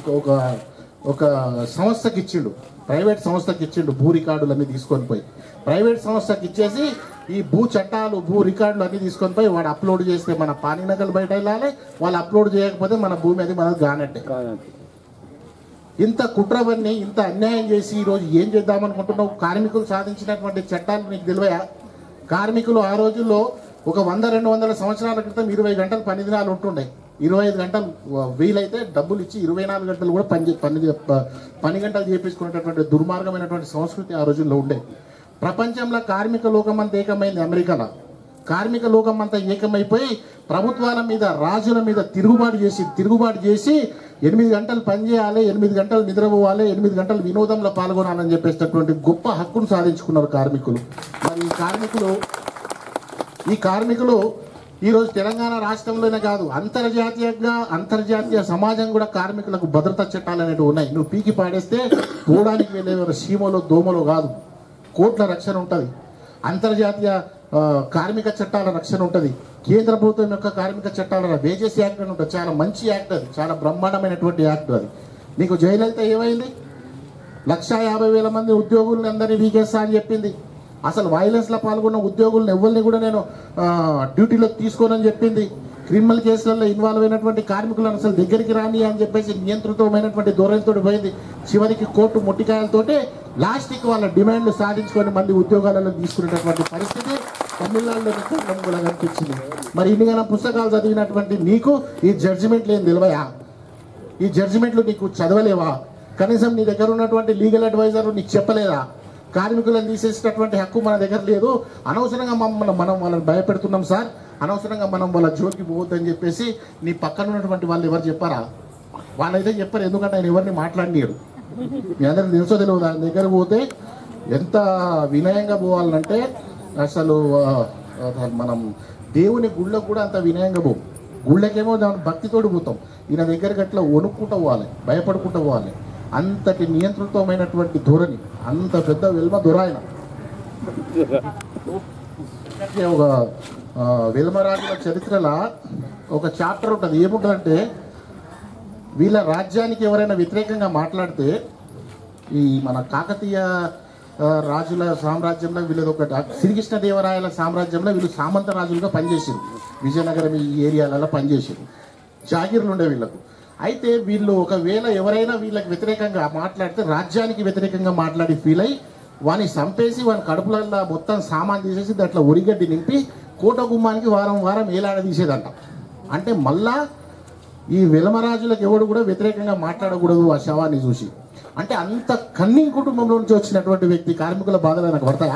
ఒక సంస్థకి ఇచ్చిండు, ప్రైవేట్ సంస్థకి ఇచ్చిండు. భూ రికార్డులు అన్నీ తీసుకొని పోయి ప్రైవేట్ సంస్థకి ఇచ్చేసి ఈ భూ చట్టాలు, భూ రికార్డులు అన్నీ తీసుకొని పోయి వాడు అప్లోడ్ చేస్తే మన పానీ నకలు బయట వెళ్ళాలి, వాళ్ళు అప్లోడ్ చేయకపోతే మన భూమి అది మనకు కానట్టే. ఇంత కుట్రవన్నీ, ఇంత అన్యాయం చేసి ఈరోజు ఏం చేద్దామనుకుంటున్నావు? కార్మికులు సాధించినటువంటి చట్టాలు నీకు తెలివయా? కార్మికులు ఆ రోజుల్లో ఒక 100-200 సంవత్సరాల క్రితం 20 గంటలు పని దినాలు ఉంటుండే. 25 గంటలు వీలైతే డబ్బులు ఇచ్చి 24 గంటలు కూడా పని గంటలు చేపించుకునేటటువంటి దుర్మార్గమైనటువంటి సంస్కృతి ఆ రోజుల్లో ఉండే. ప్రపంచంలో కార్మిక లోకం అంతా ఏకమైంది. అమెరికాలో కార్మిక లోకం అంతా ఏకమైపోయి ప్రభుత్వాల మీద, రాజుల మీద తిరుగుబాటు చేసి 8 గంటలు పని చేయాలి, 8 గంటలు నిద్రపోవాలి, 8 గంటలు వినోదంలో పాల్గొనాలని చెప్పేటటువంటి గొప్ప హక్కును సాధించుకున్నారు కార్మికులు. మరి ఈ కార్మికులు ఈరోజు తెలంగాణ రాష్ట్రంలోనే కాదు, అంతర్జాతీయ సమాజం కూడా కార్మికులకు భద్రతా చట్టాలు అనేవి ఉన్నాయి. నువ్వు పీకి పాడేస్తే పోవడానికి వెళ్ళే సీమలో దోమలో కాదు, కోట్ల రక్షణ ఉంటుంది. అంతర్జాతీయ కార్మిక చట్టాల రక్షణ ఉంటుంది. కేంద్ర ప్రభుత్వం యొక్క కార్మిక చట్టాల వేజెస్ యాక్ట్ అని ఉంటుంది. చాలా మంచి యాక్ట్ అది, చాలా బ్రహ్మాండమైనటువంటి యాక్ట్ అది. నీకు జయలలిత ఏమైంది? 150,000 మంది ఉద్యోగుల్ని అందరినీ వీకేస్తా అని చెప్పింది. అసలు వైలెన్స్లో పాల్గొన్న ఉద్యోగులను ఎవరిని కూడా నేను డ్యూటీలోకి తీసుకోనని చెప్పింది. క్రిమినల్ కేసులలో ఇన్వాల్వ్ అయినటువంటి కార్మికులను అసలు దగ్గరికి రాని అని చెప్పేసి నియంత్రితమైనటువంటి ధోరణితో పోయింది. చివరికి కోర్టు మొట్టికాయలతోటి లాస్ట్కి వాళ్ళ డిమాండ్లు సాధించుకొని మంది ఉద్యోగాలలో తీసుకునేటటువంటి పరిస్థితి తమిళనాడులో కూడా కనిపించింది. మరి ఇన్నిగా పుస్తకాలు చదివినటువంటి నీకు ఈ జడ్జిమెంట్లు ఏం తెలివయా? ఈ జడ్జిమెంట్లు నీకు చదవలేవా? కనీసం నీ దగ్గర ఉన్నటువంటి లీగల్ అడ్వైజర్ నీకు చెప్పలేదా? కార్మికులను తీసేసేటటువంటి హక్కు మన దగ్గర లేదు, అనవసరంగా మనం వాళ్ళని భయపెడుతున్నాం సార్, అనవసరంగా మనం వాళ్ళ జోలికి పోవద్దని చెప్పేసి నీ పక్కన ఉన్నటువంటి వాళ్ళు ఎవరు చెప్పారా? వాళ్ళైతే చెప్పారు, ఎందుకంటే ఆయన ఎవరిని మాట్లాడినాడు. మీ అందరికి తెలుసో తెలియదు, ఆయన దగ్గర పోతే ఎంత వినయంగా పోవాలంటే అసలు మనం దేవుని గుళ్ళకు కూడా అంత వినయంగా పోవు. గుళ్ళకేమో దాని భక్తితోటి పోతాం, ఈయన దగ్గరికి అట్లా వణుక్కుంటూ పోవాలి, భయపడుకుంటూ పోవాలి. అంతటి నియంత్రితమైనటువంటి ధోరణి, అంత పెద్ద వెల్మ దొరాయన. ఒక వెల్మరాజుల చరిత్రలో ఒక చాప్టర్ ఉంటుంది, ఏముంటుందంటే వీళ్ళ రాజ్యానికి ఎవరైనా వ్యతిరేకంగా మాట్లాడితే, ఈ మన కాకతీయ రాజుల సామ్రాజ్యంలో వీళ్ళది ఒక శ్రీకృష్ణదేవరాయల సామ్రాజ్యంలో వీళ్ళు సామంత రాజులుగా పనిచేసారు. విజయనగరం ఈ ఏరియాలలో పనిచేసారు, జాగీర్లు ఉండే వీళ్ళకు. అయితే వీళ్ళు ఒకవేళ ఎవరైనా వీళ్ళకి వ్యతిరేకంగా మాట్లాడితే, రాజ్యానికి వ్యతిరేకంగా మాట్లాడి ఫీల్ అయ్యి వాని చంపేసి వాని కడుపులలో మొత్తం సామాన్ తీసేసి దాంట్లో ఉరిగడ్డి నింపి కోట గుమ్మానికి వారం వారం ఏలాడ తీసేదంట. అంటే మళ్ళా ఈ వెలమరాజులకు ఎవడు కూడా వ్యతిరేకంగా మాట్లాడకూడదు ఆ శవాన్ని చూసి. అంటే అంత కన్నింగ్ కుటుంబంలో నుంచి వచ్చినటువంటి వ్యక్తి కార్మికుల బాధలు నాకు పడతాయా?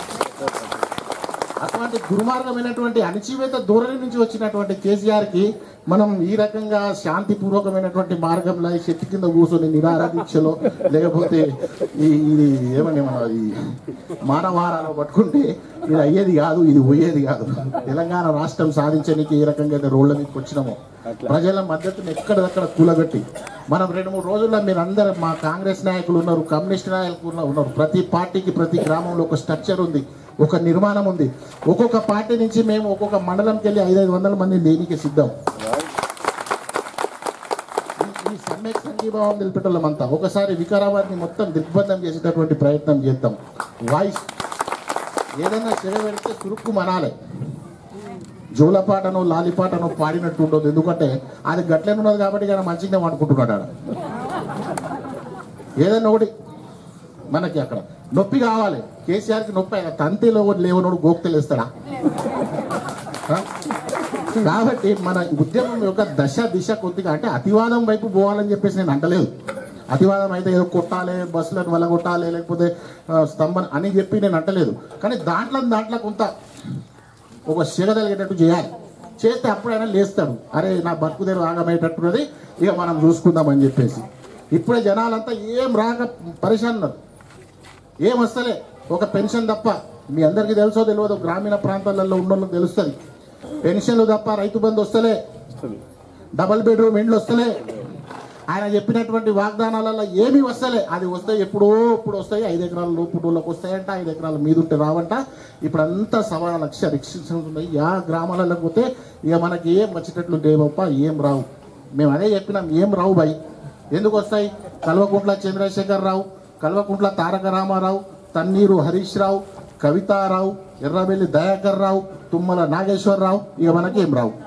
అటువంటి దుర్మార్గమైనటువంటి అణచివేత ధోరణి నుంచి వచ్చినటువంటి కేసీఆర్కి మనం ఈ రకంగా శాంతిపూర్వకమైనటువంటి మార్గంలో ఈ చెట్టు కింద కూర్చొని నిరాహార దీక్షలో లేకపోతే ఇది ఏమని మన ఈ మానవారాలు పట్టుకుంటే ఇది అయ్యేది కాదు, ఇది పోయేది కాదు. తెలంగాణ రాష్ట్రం సాధించడానికి ఏ రకంగా అయితే రోడ్ల మీదకి వచ్చినామో ప్రజల మద్దతుని ఎక్కడదక్కడ కూలబెట్టి మనం 2-3 రోజుల్లో మీరు అందరూ, మా కాంగ్రెస్ నాయకులు ఉన్నారు, కమ్యూనిస్ట్ నాయకులు ఉన్నారు, ప్రతి పార్టీకి ప్రతి గ్రామంలో ఒక స్ట్రక్చర్ ఉంది, ఒక నిర్మాణం ఉంది. ఒక్కొక్క పార్టీ నుంచి మేము ఒక్కొక్క మండలంకి వెళ్ళి 500-500 మంది దేనికి సిద్ధం. ఈ సమ్మెకు సంఘీభావం నిలిపెట్టమంతా ఒకసారి వికారాబాద్ని మొత్తం దిగ్బంధం చేసేటటువంటి ప్రయత్నం చేద్దాం. వాయిస్ ఏదైనా చెర పెడితే సురుక్కు మనాలి, జోలపాటనో లాలిపాటనో పాడినట్టు ఉండదు. ఎందుకంటే అది గట్లనే ఉన్నది కాబట్టి ఆయన మంచిగా అనుకుంటున్నాడు. ఆడ ఏదైనా ఒకటి మనకి అక్కడ నొప్పి కావాలి. కేసీఆర్కి నొప్పి, ఆయన తంతిలో లేవనోడు గోక్తలు వేస్తాడా? కాబట్టి మన ఉద్యమం యొక్క దిశ కొద్దిగా అంటే అతివాదం వైపు పోవాలని చెప్పేసి నేను అంటలేదు. అతివాదం అయితే ఏదో కొట్టాలి, బస్సులను వల్ల కొట్టాలి, లేకపోతే స్తంభం అని చెప్పి నేను అంటలేదు. కానీ దాంట్లో కొంత ఒక సిగదలిగేటట్టు చేయాలి. చేస్తే అప్పుడైనా లేస్తాడు, అరే నా బతుకుదేరు ఆగమయ్యేటట్టున్నది, ఇక మనం చూసుకుందామని చెప్పేసి. ఇప్పుడే జనాలంతా ఏం రాక పరిశాన్ ఉన్నారు, ఏం వస్తలే, ఒక పెన్షన్ తప్ప. మీ అందరికీ తెలుసో తెలియదు, గ్రామీణ ప్రాంతాలలో ఉన్న తెలుస్తుంది. పెన్షన్లు తప్ప రైతు బంధు వస్తలే, డబల్ బెడ్రూమ్ ఇండ్లు వస్తలే, ఆయన చెప్పినటువంటి వాగ్దానాలలో ఏమీ వస్తలే. అది వస్తే ఎప్పుడో ఇప్పుడు వస్తాయి, 5 ఎకరాల లోపుటోళ్ళకి వస్తాయంట, 5 ఎకరాల మీద ఉంటే రావంట. ఇప్పుడు అంతా 1.25 లక్ష రిస్ట్రిక్షన్స్ ఉన్నాయి. ఆ గ్రామాలకు పోతే ఇక మనకి ఏం వచ్చేటట్లు లేవప్ప, ఏం రావు. మేము అదే చెప్పినాం, ఏం రావు బాయ్. ఎందుకు వస్తాయి? కల్వకుంట్ల చంద్రశేఖర్ రావు, కల్వకుంట్ల తారక రామారావు, తన్నీరు హరీష్ రావు, కవితారావు, ఎర్రబెల్లి దయాకర్ రావు, తుమ్మల నాగేశ్వరరావు, ఇక మనకి ఏం రావు.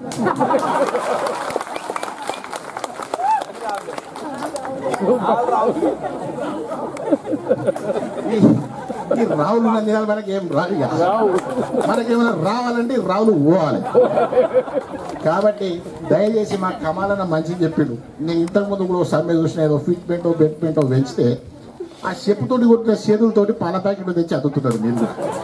ఈ రావులు ఉన్నది మనకి ఏం రావు. మనకేమైనా రావాలంటే రావులు పోవాలి. కాబట్టి దయచేసి మా కమాలన్న మంచిగా చెప్పిండు. నేను ఇంతకుముందు కూడా సమ్మె చూసిన, ఏదో ఫిట్మెంటో బెట్మెంటో పెంచితే ఆ చెప్పుతోటి కొట్టిన చేతులతోటి పాల ప్యాకెట్లు తెచ్చి అతుకుతున్నాడు. నీళ్ళు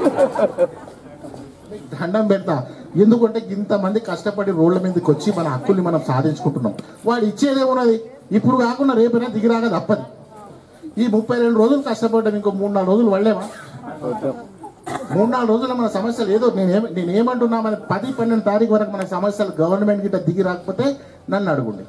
దండం పెడతా. ఎందుకంటే ఇంతమంది కష్టపడి రోడ్ల మీదకి వచ్చి మన హక్కుల్ని మనం సాధించుకుంటున్నాం. వాడు ఇచ్చేదేమున్నది? ఇప్పుడు కాకుండా రేపైనా దిగిరాగా తప్పది. ఈ 32 రోజులు కష్టపడ్డాం, ఇంకో 3-4 రోజులు పడలేమా? 3-4 రోజుల్లో మన సమస్యలు ఏదో నేనేమంటున్నామని 10-12 తారీఖు వరకు మన సమస్యలు గవర్నమెంట్ గిట్ట దిగి రాకపోతే నన్ను అడుగుండి.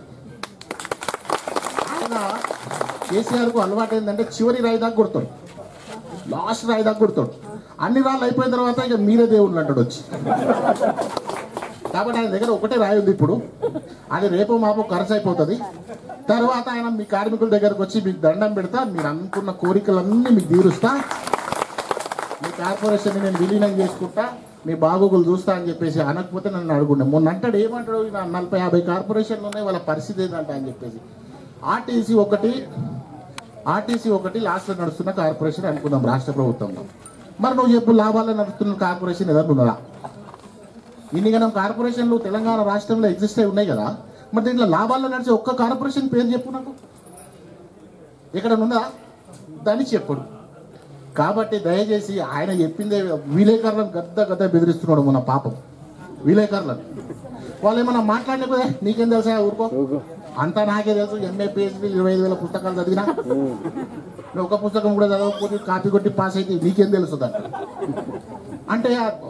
ఆయన కేసీఆర్కు అలవాటు ఏంటంటే చివరి రాయి దాకా కొడతాడు, లాస్ట్ రాయి దాకా కొడతాడు. అన్ని రాళ్ళు అయిపోయిన తర్వాత ఇక మీరే దేవుళ్ళు అంటాడు వచ్చి. కాబట్టి ఆయన దగ్గర ఒకటే రాయి ఉంది ఇప్పుడు, అది రేపో మాపో ఖర్చు అయిపోతుంది. తర్వాత ఆయన మీ కార్మికుల దగ్గరకు వచ్చి మీకు దండం పెడతా, మీరు అనుకున్న కోరికలన్నీ మీకు తీరుస్తా, మీ కార్పొరేషన్ నేను విలీనం చేసుకుంటా, మీ బాగోగులు చూస్తా అని చెప్పేసి అనకపోతే నన్ను అడుగుండే. మొన్న అంటాడు, ఏమంటాడు, 40-50 కార్పొరేషన్లు ఉన్నాయి, వాళ్ళ పరిస్థితి ఏంటంట అని చెప్పేసి. ఆర్టీసీ ఒకటి లాస్ట్లో నడుస్తున్న కార్పొరేషన్ అనుకుందాం రాష్ట్ర ప్రభుత్వంలో. మరి నువ్వు చెప్పు, లాభాల్లో నడుస్తున్న కార్పొరేషన్ ఏదైనా ఉన్నదా? ఇన్నిగనం కార్పొరేషన్లు తెలంగాణ రాష్ట్రంలో ఎగ్జిస్ట్ అయి ఉన్నాయి కదా, మరి దీంట్లో లాభాల్లో నడిచే ఒక్క కార్పొరేషన్ పేరు చెప్పు నాకు. ఇక్కడ ఉన్నదా దాన్ని చెప్పడు. కాబట్టి దయచేసి ఆయన చెప్పిందే విలేకరులను గద్ద బెదిరిస్తున్నాడు మన పాపం విలేకరులను. వాళ్ళు ఏమన్నా మాట్లాడలేకపోతే నీకేం తెలుసా ఊరుకో అంతా నాకే తెలుసు, ఎంఏ పిహెచ్డీ 25,000 పుస్తకాలు చదివినా ఒక పుస్తకం కూడా చదవకపోతే కాపీ కొట్టి పాస్ అయితే నీకేం తెలుస్తుంది అంటే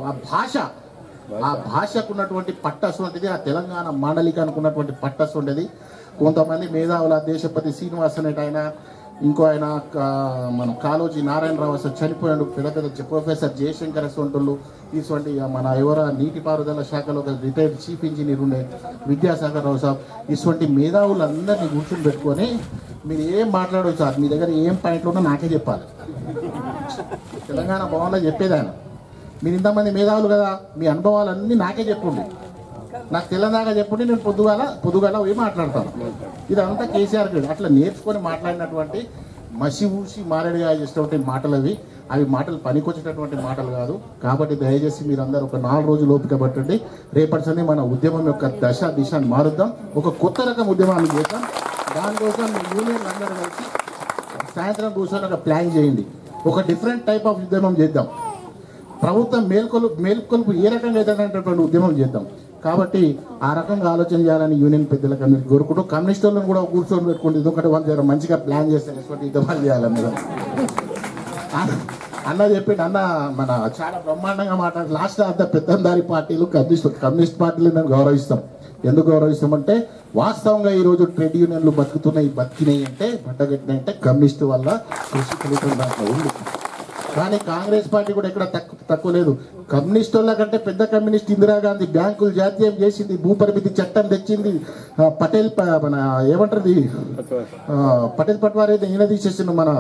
ఆ భాషకు ఉన్నటువంటి పట్టస్ ఉంటుంది, ఆ తెలంగాణ మాండలికానికి ఉన్నటువంటి పట్టస్ ఉంటుంది. కొంతమంది మేధావుల దేశపతి శ్రీనివాస్ అనేట ఆయన, ఇంకో ఆయన మన కాళోజీ నారాయణరావు అసలు చనిపోయాడు, పెద్ద ప్రొఫెసర్ జయశంకర్ అసోంటోళ్ళు, ఇటువంటి మన నీటిపారుదల శాఖలో ఒక రిటైర్డ్ చీఫ్ ఇంజనీర్ ఉండే విద్యాసాగర్ రావు సాబ్, ఇటువంటి మేధావులందరినీ కూర్చొని పెట్టుకొని మీరు ఏం మాట్లాడవచ్చు సార్, మీ దగ్గర ఏం పాయింట్లు ఉన్నా నాకే చెప్పాలి. తెలంగాణ భవన్లో చెప్పేది ఆయన, మీరు ఇంతమంది మేధావులు కదా, మీ అనుభవాలన్నీ నాకే చెప్పుండి, నాకు తెలంగాణ చెప్పుండి, నేను పొద్దుగాల పోయి మాట్లాడతాను. ఇదంతా కేసీఆర్ గడు అట్లా నేర్చుకొని మాట్లాడినటువంటి మసి ఊసి మారేడుగా చేసేటువంటి మాటలు అవి మాటలు పనికొచ్చేటటువంటి మాటలు కాదు. కాబట్టి దయచేసి మీరందరూ ఒక 4 రోజులు ఓపిక పట్టండి. రేపటి మన ఉద్యమం యొక్క దిశను మారుద్దాం, ఒక కొత్త రకం ఉద్యమాన్ని చేద్దాం. దానికోసం మీ యూనియన్లు అందరూ కలిసి సాయంత్రం కూర్చొని ఒక ప్లాన్ చేయండి, ఒక డిఫరెంట్ టైప్ ఆఫ్ ఉద్యమం చేద్దాం. ప్రభుత్వం మేల్కొలుపు ఏ రకంగా అవుతుందంటే ఉద్యమం చేద్దాం. కాబట్టి ఆ రకంగా ఆలోచన చేయాలని యూనియన్ పెద్దలకు అందరికీ కోరుకుంటూ, కమ్యూనిస్టులను కూడా కూర్చొని పెట్టుకుంటే ఎందుకంటే వాళ్ళు దగ్గర మంచిగా ప్లాన్ చేస్తారు ఎటువంటి ఉద్యమాలు చేయాలన్నది అన్న చెప్పిండు. అన్న మన చాలా బ్రహ్మాండంగా మాట్లాడు. లాస్ట్ అంత పెద్దందారి పార్టీలు కమ్యూనిస్ట్ పార్టీలు మేము గౌరవిస్తాం. ఎందుకు గౌరవిస్తామంటే వాస్తవంగా ఈరోజు ట్రేడ్ యూనియన్లు బతికినాయి అంటే బట్టగట్టినాయి అంటే కమ్యూనిస్టు వల్ల కృషి ఫలితం దాంట్లో ఉంది. కానీ కాంగ్రెస్ పార్టీ కూడా ఎక్కడ తక్కువ లేదు. కమ్యూనిస్టుల కంటే పెద్ద కమ్యూనిస్ట్ ఇందిరాగాంధీ బ్యాంకులు జాతీయం చేసింది, భూపరిమితి చట్టం తెచ్చింది, పటేల్ మన ఏమంటారు పటేల్ పట్వారీ ఈయన తీసేసిండు. మన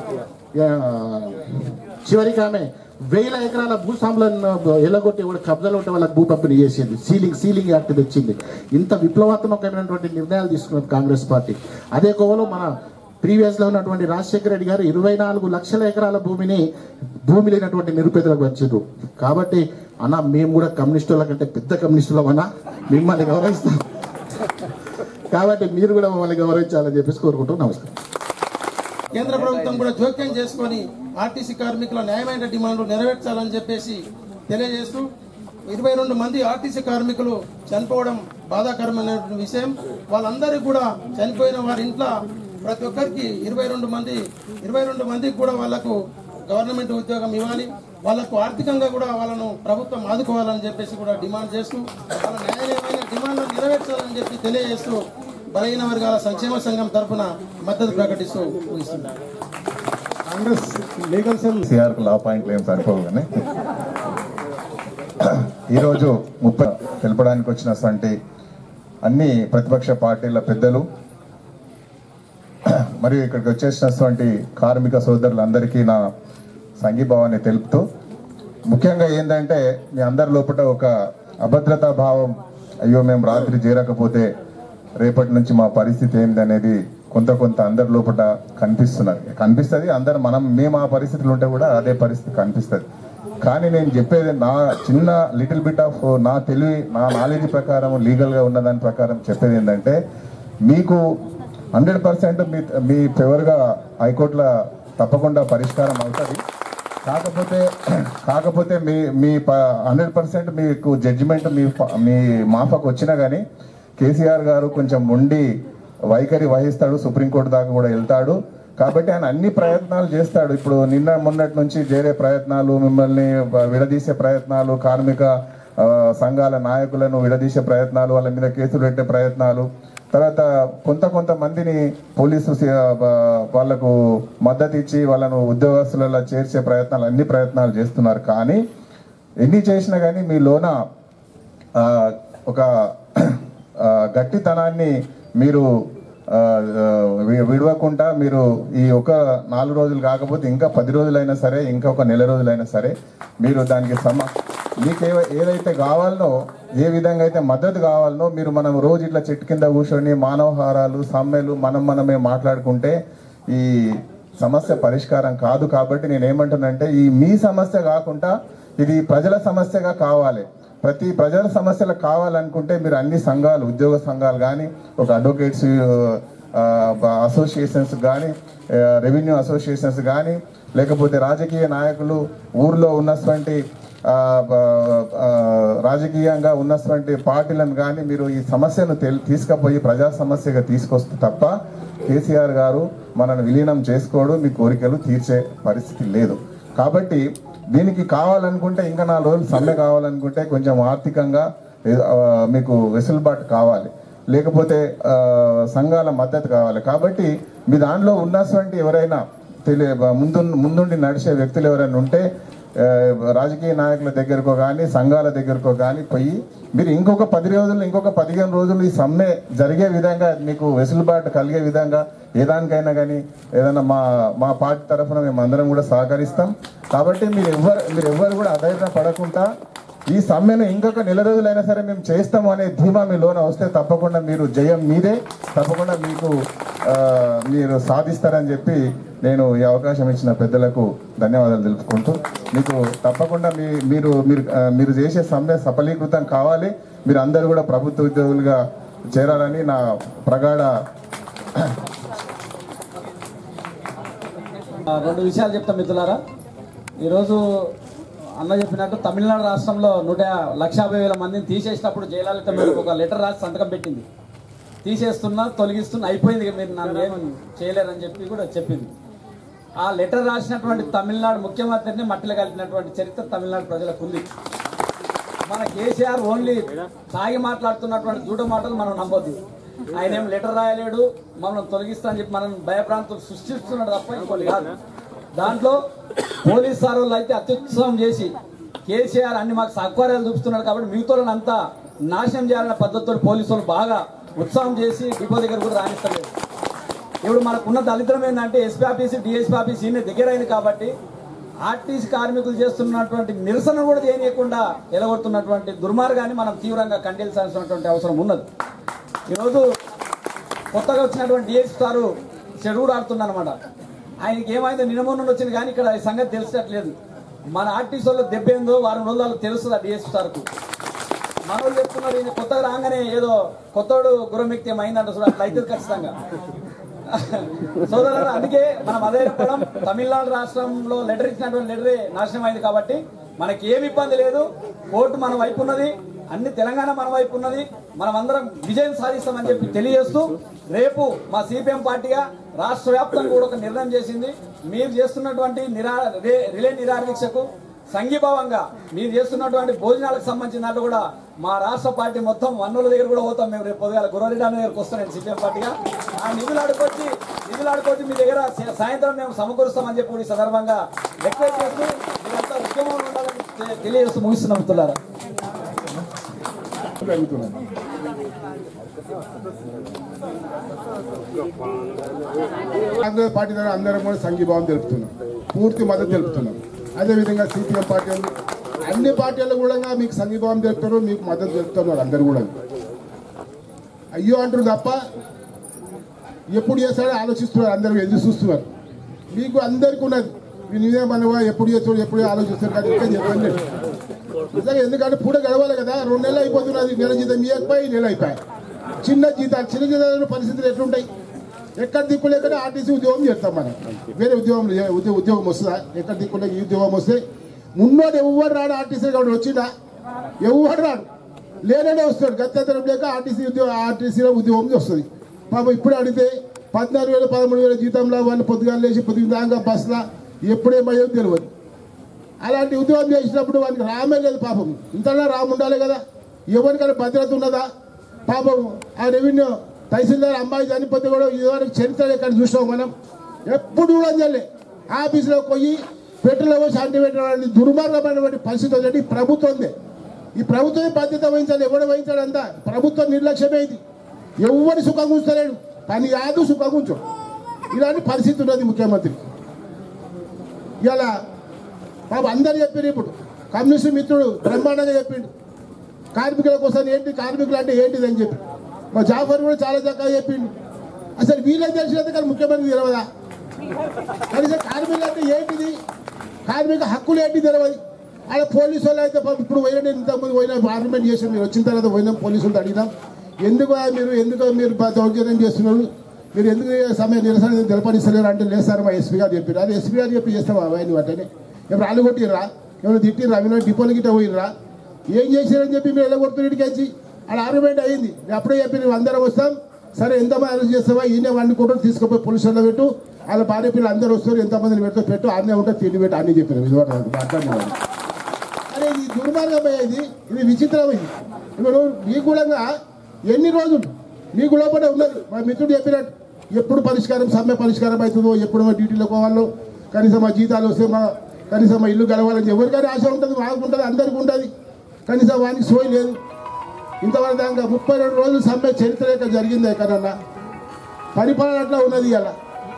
చివరికి ఆమె 1000 ఎకరాల భూస్వాములను ఎలగొట్టి కబ్జాలు ఉంటే వాళ్ళకి భూ పంపిణీ చేసింది, సీలింగ్ యాక్ట్ తెచ్చింది. ఇంత విప్లవాత్మకమైనటువంటి నిర్ణయాలు తీసుకున్నది కాంగ్రెస్ పార్టీ. అదే కోవలో మన ప్రీవియస్ లో ఉన్నటువంటి రాజశేఖర రెడ్డి గారు 24 లక్షల ఎకరాల భూమి లేనటువంటి నిరుపేదలకు వచ్చారు. కాబట్టి అన్న మేము కూడా కమ్యూనిస్టుల కంటే పెద్ద కమ్యూనిస్టులం అన్న, మిమ్మల్ని గౌరవిస్తాం. కాబట్టి మీరు కూడా మమ్మల్ని గౌరవించాలని చెప్పేసి కోరుకుంటూ నమస్కారం. కేంద్ర ప్రభుత్వం కూడా జోక్యం చేసుకొని ఆర్టీసీ కార్మికుల న్యాయమైన డిమాండ్లు నెరవేర్చాలని చెప్పేసి తెలియజేస్తూ 22 మంది ఆర్టీసీ కార్మికులు చనిపోవడం బాధాకరమైనటువంటి విషయం. వాళ్ళందరికీ కూడా చనిపోయిన వారి ఇంట్లో ప్రతి ఒక్కరికి 22 మందికి కూడా వాళ్లకు గవర్నమెంట్ ఉద్యోగం ఇవ్వాలి, వాళ్లకు ఆర్థికంగా కూడా వాళ్ళను ప్రభుత్వం ఆదుకోవాలని చెప్పేసి కూడా డిమాండ్ చేస్తూ వాళ్ళ న్యాయమైన డిమాండ్లను నెరవేర్చాలని చెప్పి తెలియజేస్తూ బలహీన వర్గాల సంక్షేమ సంఘం తరఫున మద్దతు ప్రకటిస్తూ ముగిస్తున్నారు. కాంగ్రెస్ లీగల్ సెల్ సిఆర్కు లా పాయింట్లు ఏం సరిపోవు కానీ ఈరోజు తెలపడానికి వచ్చినటువంటి అన్ని ప్రతిపక్ష పార్టీల పెద్దలు మరియు ఇక్కడికి వచ్చేసినటువంటి కార్మిక సోదరులందరికీ నా సంఘీభావాన్ని తెలుపుతూ, ముఖ్యంగా ఏంటంటే మీ అందరి లోపల ఒక అభద్రతా భావం, అయ్యో మేము రాత్రి చేరకపోతే రేపటి నుంచి మా పరిస్థితి ఏంది అనేది కొంత అందరి లోపల కనిపిస్తుంది. అందరు మేము ఆ పరిస్థితులు ఉంటే కూడా అదే పరిస్థితి కనిపిస్తుంది. కానీ నేను చెప్పేది నా చిన్న లిటిల్ బిట్ ఆఫ్ నా తెలివి, నా నాలెడ్జ్ ప్రకారం, లీగల్గా ఉన్న దాని ప్రకారం చెప్పేది ఏంటంటే, మీకు 100% మీ ఫేవర్గా హైకోర్టులో తప్పకుండా పరిష్కారం అవుతుంది. కాకపోతే మీ 100% మీకు జడ్జిమెంట్ మీ మాఫకు వచ్చినా కానీ కేసీఆర్ గారు కొంచెం మొండి వైఖరి వహిస్తాడు, సుప్రీంకోర్టు దాకా కూడా వెళ్తాడు. కాబట్టి ఆయన అన్ని ప్రయత్నాలు చేస్తాడు. ఇప్పుడు మొన్నటి నుంచి చేరే ప్రయత్నాలు, మిమ్మల్ని విడదీసే ప్రయత్నాలు, కార్మిక సంఘాల నాయకులను విడదీసే ప్రయత్నాలు, వాళ్ళ మీద కేసులు పెట్టే ప్రయత్నాలు, తర్వాత కొంతమందిని పోలీసు వాళ్లకు మద్దతు ఇచ్చి వాళ్ళను ఉద్యోగస్తులలో చేర్చే అన్ని ప్రయత్నాలు చేస్తున్నారు. కానీ ఎన్ని చేసినా కానీ మీలోన ఒక గట్టితనాన్ని మీరు విడవకుండా మీరు ఈ ఒక 4 రోజులు కాకపోతే ఇంకా 10 రోజులైనా సరే, ఇంకా ఒక నెల రోజులైనా సరే మీరు దానికి మీకు ఏదైతే కావాలనో, ఏ విధంగా అయితే మద్దతు కావాలనో మీరు మనం రోజు ఇట్లా చెట్టు కింద కూర్చొని మానవహారాలు సమ్మెలు మనమే మాట్లాడుకుంటే ఈ సమస్య పరిష్కారం కాదు. కాబట్టి నేను ఏమంటున్నానంటే, ఈ మీ సమస్య కాకుండా ఇది ప్రజల సమస్యగా కావాలి. ప్రతి ప్రజల సమస్యలు కావాలనుకుంటే మీరు అన్ని సంఘాలు, ఉద్యోగ సంఘాలు కానీ, ఒక అడ్వకేట్స్ అసోసియేషన్స్ కానీ, రెవెన్యూ అసోసియేషన్స్ కానీ, లేకపోతే రాజకీయ నాయకులు, ఊర్లో ఉన్నటువంటి రాజకీయంగా ఉన్నటువంటి పార్టీలను కానీ మీరు ఈ సమస్యను తీసుకుపోయి ప్రజా సమస్యగా తీసుకొస్తే తప్ప కేసీఆర్ గారు మనల్ని విలీనం చేసుకోవడం, మీ కోరికలు తీర్చే పరిస్థితి లేదు. కాబట్టి దీనికి కావాలనుకుంటే ఇంకా 4 రోజులు సమ్మె కావాలనుకుంటే కొంచెం ఆర్థికంగా మీకు వెసులుబాటు కావాలి, లేకపోతే సంఘాల మద్దతు కావాలి. కాబట్టి మీ దాంట్లో ఉన్నటువంటి ఎవరైనా ముందుండి నడిచే వ్యక్తులు ఎవరైనా ఉంటే రాజకీయ నాయకుల దగ్గరకో కానీ సంఘాల దగ్గరకో కానీ పోయి మీరు ఇంకొక 10 రోజులు, ఇంకొక 15 రోజులు ఈ సమ్మె జరిగే విధంగా మీకు వెసులుబాటు కలిగే విధంగా ఏదానికైనా కానీ ఏదైనా మా పార్టీ తరఫున మేము అందరం కూడా సహకరిస్తాం. కాబట్టి మీరు ఎవ్వరు కూడా అధైర్యం పడకుండా ఈ సమ్మెను ఇంకొక 4 రోజులైనా సరే మేము చేస్తాము అనే ధీమా మీలోన వస్తే తప్పకుండా మీరు జయం మీదే, తప్పకుండా మీరు సాధిస్తారని చెప్పి నేను ఈ అవకాశం ఇచ్చిన పెద్దలకు ధన్యవాదాలు తెలుపుకుంటూ మీకు తప్పకుండా మీరు చేసే సమ్మె సఫలీకృతం కావాలి. మీరు అందరూ కూడా ప్రభుత్వ ఉద్యోగులుగా చేరాలని నా ప్రగాఢ. 2 విషయాలు చెప్తాం మిత్రులారా. ఈరోజు అన్న చెప్పినట్టు తమిళనాడు రాష్ట్రంలో 1,50,000 మందిని తీసేసినప్పుడు జయలలిత మీరు ఒక లెటర్ రాసి సంతకం పెట్టింది. తీసేస్తున్నా, తొలగిస్తున్నా, అయిపోయింది, మీరు నన్ను ఏమి చేయలేరని చెప్పి కూడా చెప్పింది. ఆ లెటర్ రాసినటువంటి తమిళనాడు ముఖ్యమంత్రిని మట్టిలో కలిపినటువంటి చరిత్ర తమిళనాడు ప్రజలకు ఉంది. మన కేసీఆర్ ఓన్లీ తాగి మాట్లాడుతున్నటువంటి జూట మాటలు మనం నమ్మొద్దు. ఆయన ఏం లెటర్ రాయలేడు, మనం తొలగిస్తా అని చెప్పి మనం భయప్రాంతులు సృష్టిస్తున్నాడు తప్ప ఇంకోటి కాదు. దాంట్లో పోలీస్ సార్ వాళ్ళు అయితే అత్యుత్సాహం చేసి కేసీఆర్ అన్ని మాకు సౌకర్యాలు చూపిస్తున్నాడు కాబట్టి మిగతాలను అంతా నాశనం చేయాలన్న పద్ధతితో పోలీసు వాళ్ళు బాగా ఉత్సాహం చేసి డిపో దగ్గర కూడా రాణిస్తలేదు. ఇప్పుడు మనకున్న దళిద్రం ఏంటంటే ఎస్పీ ఆఫీస్, డిఎస్పీ ఆఫీస్ ఇన్ని దగ్గర అయింది కాబట్టి ఆర్టీసీ కార్మికులు చేస్తున్నటువంటి నిరసన కూడా చేయనీయకుండా ఎలగొడుతున్నటువంటి దుర్మార్గాన్ని మనం తీవ్రంగా ఖండించాల్సినటువంటి అవసరం ఉన్నది. ఈరోజు కొత్తగా వచ్చినటువంటి డిఎస్పీ సారు చెడుగుడు ఆడుతుందన్నమాట. ఆయనకి ఏమైందో నిన్నమొన్న వచ్చింది కానీ ఇక్కడ ఈ సంగతి తెలిసినట్లేదు. మన ఆర్టీసీ వాళ్ళు దెబ్బేందో వారం రోజులు తెలుస్తుంది ఆ డిఎస్పీ సార్కు. మన వాళ్ళు చెప్తున్నారు ఈయన కొత్తగా రాగానే ఏదో కొత్తోడు గురమెక్తి ఏమైందంట చూడ, అట్లా అయితే ఖచ్చితంగా సోదరులు. అందుకే మనం అదే చెప్పడం, తమిళనాడు రాష్ట్రంలో లెటర్ ఇచ్చినటువంటి లెటరే నాశనం అయింది కాబట్టి మనకి ఏమి ఇబ్బంది లేదు. కోర్టు మన వైపు ఉన్నది, అన్ని తెలంగాణ మన వైపు ఉన్నది, మనం అందరం విజయం సాధిస్తామని చెప్పి తెలియజేస్తూ రేపు మా సిపిఎం పార్టీగా రాష్ట్ర వ్యాప్తంగా కూడా ఒక నిర్ణయం చేసింది. మీరు చేస్తున్నటువంటి రిలే నిరాదీక్షకు సంఘీభావంగా మీరు చేస్తున్నటువంటి భోజనాలకు సంబంధించిన దాంట్లో కూడా మా రాష్ట్ర పార్టీ మొత్తం వన్నుల దగ్గర కూడా పోతాం. మేము రేపు పొద్దుగాల గురవరెడ్డి అన్న దగ్గరకు వస్తాం నేను సిపిఎం పార్టీగా. ఆ నిధులు ఆడుకొచ్చి మీ దగ్గర సాయంత్రం మేము సమకూరుస్తామని చెప్పి ఈ సందర్భంగా రిక్వెస్ట్ చేస్తూ మీరంతా ఉద్యమంలో ఉండాలని తెలియజేస్తూ ముగిస్తున్నాం మిత్రులారా. కాంగ్రెస్ పార్టీ ద్వారా అందరం కూడా సంఘీభావం తెలుపుతున్నాం, పూర్తి మద్దతు తెలుపుతున్నాం. అదేవిధంగా సిపిఎం పార్టీ అన్ని పార్టీలు కూడా మీకు సంఘీభావం తెలుపుతారు, మీకు మద్దతు తెలుపుతున్నారు. అందరు కూడా అయ్యో అంటారు తప్ప ఎప్పుడు చేస్తారో ఆలోచిస్తున్నారు. అందరూ ఎదురు చూస్తున్నారు. మీకు అందరికీ ఉన్నది, నేనేమన్నా ఎప్పుడు చేస్తాడు ఎప్పుడు ఆలోచిస్తారు కానీ ఇంకా చెప్పండి నిజంగా. ఎందుకంటే పూట గడవాలి కదా, 2 నెలలు అయిపోతున్నది. నెల జీతం ఇవ్వకపోయి 1 నెల అయిపోయాయి. చిన్న జీతాలు పరిస్థితులు ఎట్లుంటాయి? ఎక్కడ దిక్కులేక ఆర్టీసీ ఉద్యోగం చేస్తాం. మనం వేరే ఉద్యోగం వస్తుందా? ఎక్కడ దిక్కులే ఈ ఉద్యోగం వస్తే మున్నోడు ఎవరు రాడు. ఆర్టీసీ కాబట్టి వచ్చిందా? ఎవరు రాడు, లేననే వస్తాడు. గత్యంతరం లేక ఆర్టీసీలో ఉద్యోగం వస్తుంది. పాపం ఇప్పుడు అడిగితే 14,000 13,000 జీతంలో వాళ్ళు పొద్దుగాలు లేచి పొద్దుగా బస్సులో ఎప్పుడేమయ్యో తెలియదు. అలాంటి ఉద్యోగం చేసినప్పుడు వానికి రామే లేదు. పాపం ఇంతలా రాము ఉండాలి కదా. ఎవరికైనా భద్రత ఉన్నదా? పాపం ఆ రెవెన్యూ తహసీల్దార్ అమ్మాయి చనిపోతే కూడా ఇదివరకు చరిత్ర ఎక్కడ చూసాం మనం. ఎప్పుడు కూడా చేయలే. ఆఫీసులో పోయి పెట్రోల్ పోసి అంటి పెట్టడానికి దుర్మార్గమైనటువంటి పరిస్థితి వచ్చి ప్రభుత్వందే. ఈ ప్రభుత్వమే బాధ్యత వహించాలి. ఎవడు వహించాడంతా ప్రభుత్వం నిర్లక్ష్యమే. ఇది ఎవరి సుఖం కూర్చోలేడు, పని కాదు సుఖం కూర్చో. ఇలాంటి పరిస్థితి ఉన్నది ముఖ్యమంత్రి. ఇలా బాబు అందరు చెప్పారు. ఇప్పుడు కమ్యూనిస్ట్ మిత్రుడు బ్రహ్మాండంగా చెప్పిండు కార్మికుల కోసం ఏంటి, కార్మికులు అంటే ఏంటిది అని చెప్పి. మా జాఫర్ కూడా చాలా చక్కగా చెప్పిండు. అసలు వీళ్ళకి తెలిసినంత కానీ ముఖ్యమంత్రి తెలియదా? కనీసం కార్మికులు అంటే ఏంటిది, కార్మిక హక్కులు ఏంటి తెలియదు. అలా పోలీసు వాళ్ళు అయితే ఇప్పుడు పోయినా, ఇంతకుముందు పోయినా పార్లమెంట్ చేసాం. మీరు వచ్చిన తర్వాత పోయినాం, పోలీసులతో అడిగినాం ఎందుకు మీరు దౌర్జన్యం చేస్తున్నారు, మీరు ఎందుకు సమయం నిరసన తెలపనిస్తలేరు అంటే లేదు సార్ మా ఎస్పీ గారు చెప్పారు. అది ఎస్పీ గారు చెప్పి చేస్తాం అవన్నీ వాటిని. ఎవరు రాళ్ళు కొట్టిర్రా, ఎవరు తిట్టిర్రా, మీరు డిపోలు గిట్ట పోయిర్రా, ఏం చేశారని చెప్పి మీరు ఎలా కొడుతున్నట్టుకి వచ్చి అలా ఆర్గ్యుమెంట్ అయ్యింది. అప్పుడే చెప్పి నువ్వు అందరం వస్తాం, సరే ఎంతమంది అరెస్ట్ చేస్తావా, ఈయన వాడిని కూడా తీసుకుపోయి పోలీసుల్లో పెట్టు, వాళ్ళ భార్య పిల్లలు అందరూ వస్తారు, ఎంతమందిని పెట్టు ఆడనే ఉంటే తిండి పెట్టు అన్నీ చెప్పారు. ఇది అర్థం అరే ఇది దుర్మార్గమైంది, ఇది విచిత్రమైంది. ఇప్పుడు మీ కూడా ఎన్ని రోజులు మీకు లోపల ఉన్నది. మా మిత్రుడు చెప్పినట్టు ఎప్పుడు పరిష్కారం సమ్మె పరిష్కారం అవుతుందో, ఎప్పుడు మా డ్యూటీలో పోవాలో, కనీసం మా జీతాలు వస్తే కనీసం మా ఇల్లు గడవాలని ఎవరికైనా ఆశ ఉంటుంది, మాకు ఉంటుంది, అందరికీ ఉంటుంది. కనీసం వానికి సోయి లేదు. ఇంతవరకు దాకా 32 రోజులు సమ్మె చరిత్ర జరిగింది ఎక్కడన్నా, పరిపాలన అట్లా ఉన్నది ఇలా.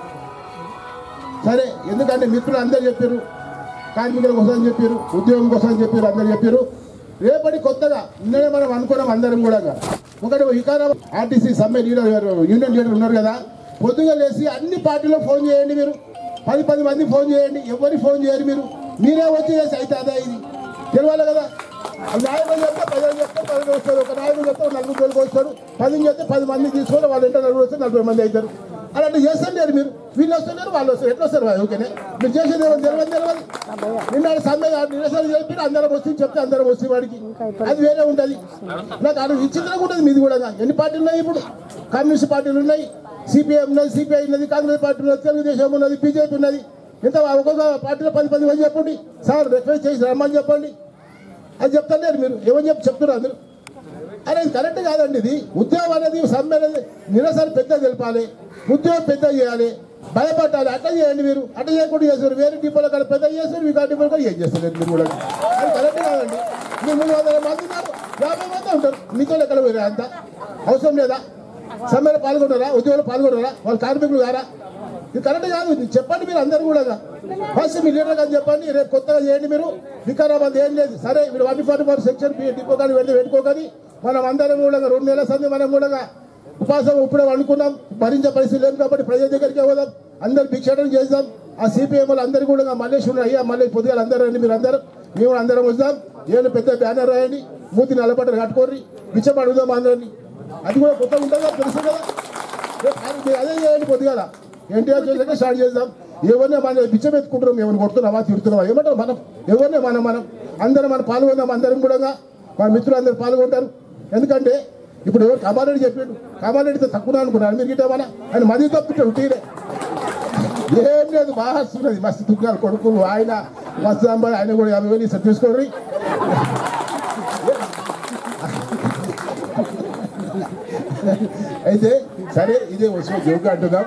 సరే ఎందుకంటే మిత్రులు అందరు చెప్పారు, కార్మికుల కోసం చెప్పారు, ఉద్యోగం కోసం చెప్పారు, అందరు చెప్పారు. రేపటి కొత్తగా నిన్ననే మనం అనుకున్నాం అందరం కూడా. ఒకటి వికారాబాద్ ఆర్టీసీ సమ్మె యూనియన్ లీడర్ ఉన్నారు కదా, పొద్దుగా లేచి అన్ని పార్టీలో ఫోన్ చేయండి, మీరు 10 మంది ఫోన్ చేయండి, ఎవరికి ఫోన్ చేయండి, మీరే వచ్చి చేసి అయితే అదే ఇది తెలియాలి కదా. నాయకులు చెప్తే 10 చెప్తే 10 వస్తారు, ఒక నాయకులు చెప్తే 40 వేలకు వస్తారు, 10 చెప్తే 10 మంది తీసుకొని వాళ్ళ ఇంట్లో 40 వస్తారు, 40 మంది అవుతారు. అలాంటి చేస్తారు మీరు, వీళ్ళు వస్తున్నారు వాళ్ళు వస్తారు, ఎట్లా వస్తారు ఓకేనే. మీరు చేసేది తెలియదు. నిన్న సమ్మె నిరసన చెప్పి అందరం వస్తుంది చెప్తే అందరం వస్తుంది, వాడికి అది వేరే ఉంటుంది. నాకు అది విచిత్రంగా ఉంటుంది. మీది కూడా ఎన్ని పార్టీలు ఉన్నాయి ఇప్పుడు? కమ్యూనిస్ట్ పార్టీలు ఉన్నాయి, సిపిఐ ఉన్నది, సిపిఐ ఉన్నది, కాంగ్రెస్ పార్టీ ఉన్నది, తెలుగుదేశం ఉన్నది, బీజేపీ ఉన్నది. ఇంత ఒక్కొక్క పార్టీలో 10 మంది చెప్పండి సార్, రిక్వెస్ట్ చేసి రమ్మని చెప్పండి. అది చెప్తారు మీరు, ఏమని చెప్తున్నారు మీరు? అరే ఇది కరెక్ట్ కాదండి. ఇది ఉద్యోగం అనేది సమ్మె అనేది నిరసన పెద్ద తెలిపాలి, ఉద్యోగం పెద్ద చేయాలి, భయపడాలి. అట్లా చేయండి మీరు. అట్లా చేయకుండా చేస్తారు, వేరే డిపోలో కాడ పెద్ద చేస్తారు, మీకు ఆ డిపోలో కూడా ఏం చేస్తారు మీరు కూడా. అది కరెక్ట్ కాదండి. మీరు 300 మంది ఉన్నారు, 50 మంది ఉంటారు, మీతో ఎక్కడ పోయారా? అంత అవసరం లేదా? సమ్మెలో పాల్గొన్నారా? ఉద్యోగంలో పాల్గొన్నారా? వాళ్ళు కార్మికులు కారా? ఇది కరెక్ట్ కాదు. చెప్పండి మీరు అందరూ కూడా. ఫస్ట్ మీ లీడర్ కానీ చెప్పండి, రేపు కొత్తగా చేయండి మీరు. వికారాబాద్ ఏం లేదు, సరే మీరు 144 సెక్షన్ డిపో కానీ పెట్టుకోకని మనం అందరం కూడా 2 నెలల సంది మనం కూడా ఉపాసం ఇప్పుడే అనుకున్నాం. భరించే పరిస్థితి లేదు కాబట్టి ప్రజల దగ్గరికి పోదాం, అందరు భిక్షాటం చేద్దాం. ఆ సిపిఎం వాళ్ళు అందరూ కూడా మల్లేష్ అయ్యా మళ్ళీ పొద్దుగా అందరూ రండి, మీరు అందరూ మేము అందరం వస్తాం. ఏమైనా పెద్ద బ్యానర్ రాయండి, మూతి నల్లబట్టలు కట్టుకోండి, బిచ్చం అడుగుదాం అందరినీ. అది కూడా కొత్తగా ఉంటుందా తెలుసు కదా. అదే చేయండి పొద్దుగా. ఎన్టీఆర్ చేసాక స్టార్ట్ చేద్దాం. ఎవరినే మన బిచ్చం ఎత్తుకుంటున్నాం, ఎవరిని కొడుతున్నామా తిడుతున్నామా ఏమంటారు? మనం ఎవరినే మనం అందరం పాల్గొందాం. అందరం కూడా మా మిత్రులు అందరూ పాల్గొంటారు. ఎందుకంటే ఇప్పుడు ఎవరు కామారెడ్డి చెప్పాడు, కామారెడ్డితో తక్కువ అనుకున్నాను మీరు గిట్టేమన్నా, ఆయన మది తప్పుతాడు తీరే. ఏం లేదు, బాగా వస్తున్నది, మస్తు దుఃఖాలు కొడుకులు ఆయన మస్తు సంపాది, ఆయన కూడా 50,000 ఇస్తారు తీసుకోండి. అయితే సరే ఇదే వచ్చిన జోక్ అంటున్నాం.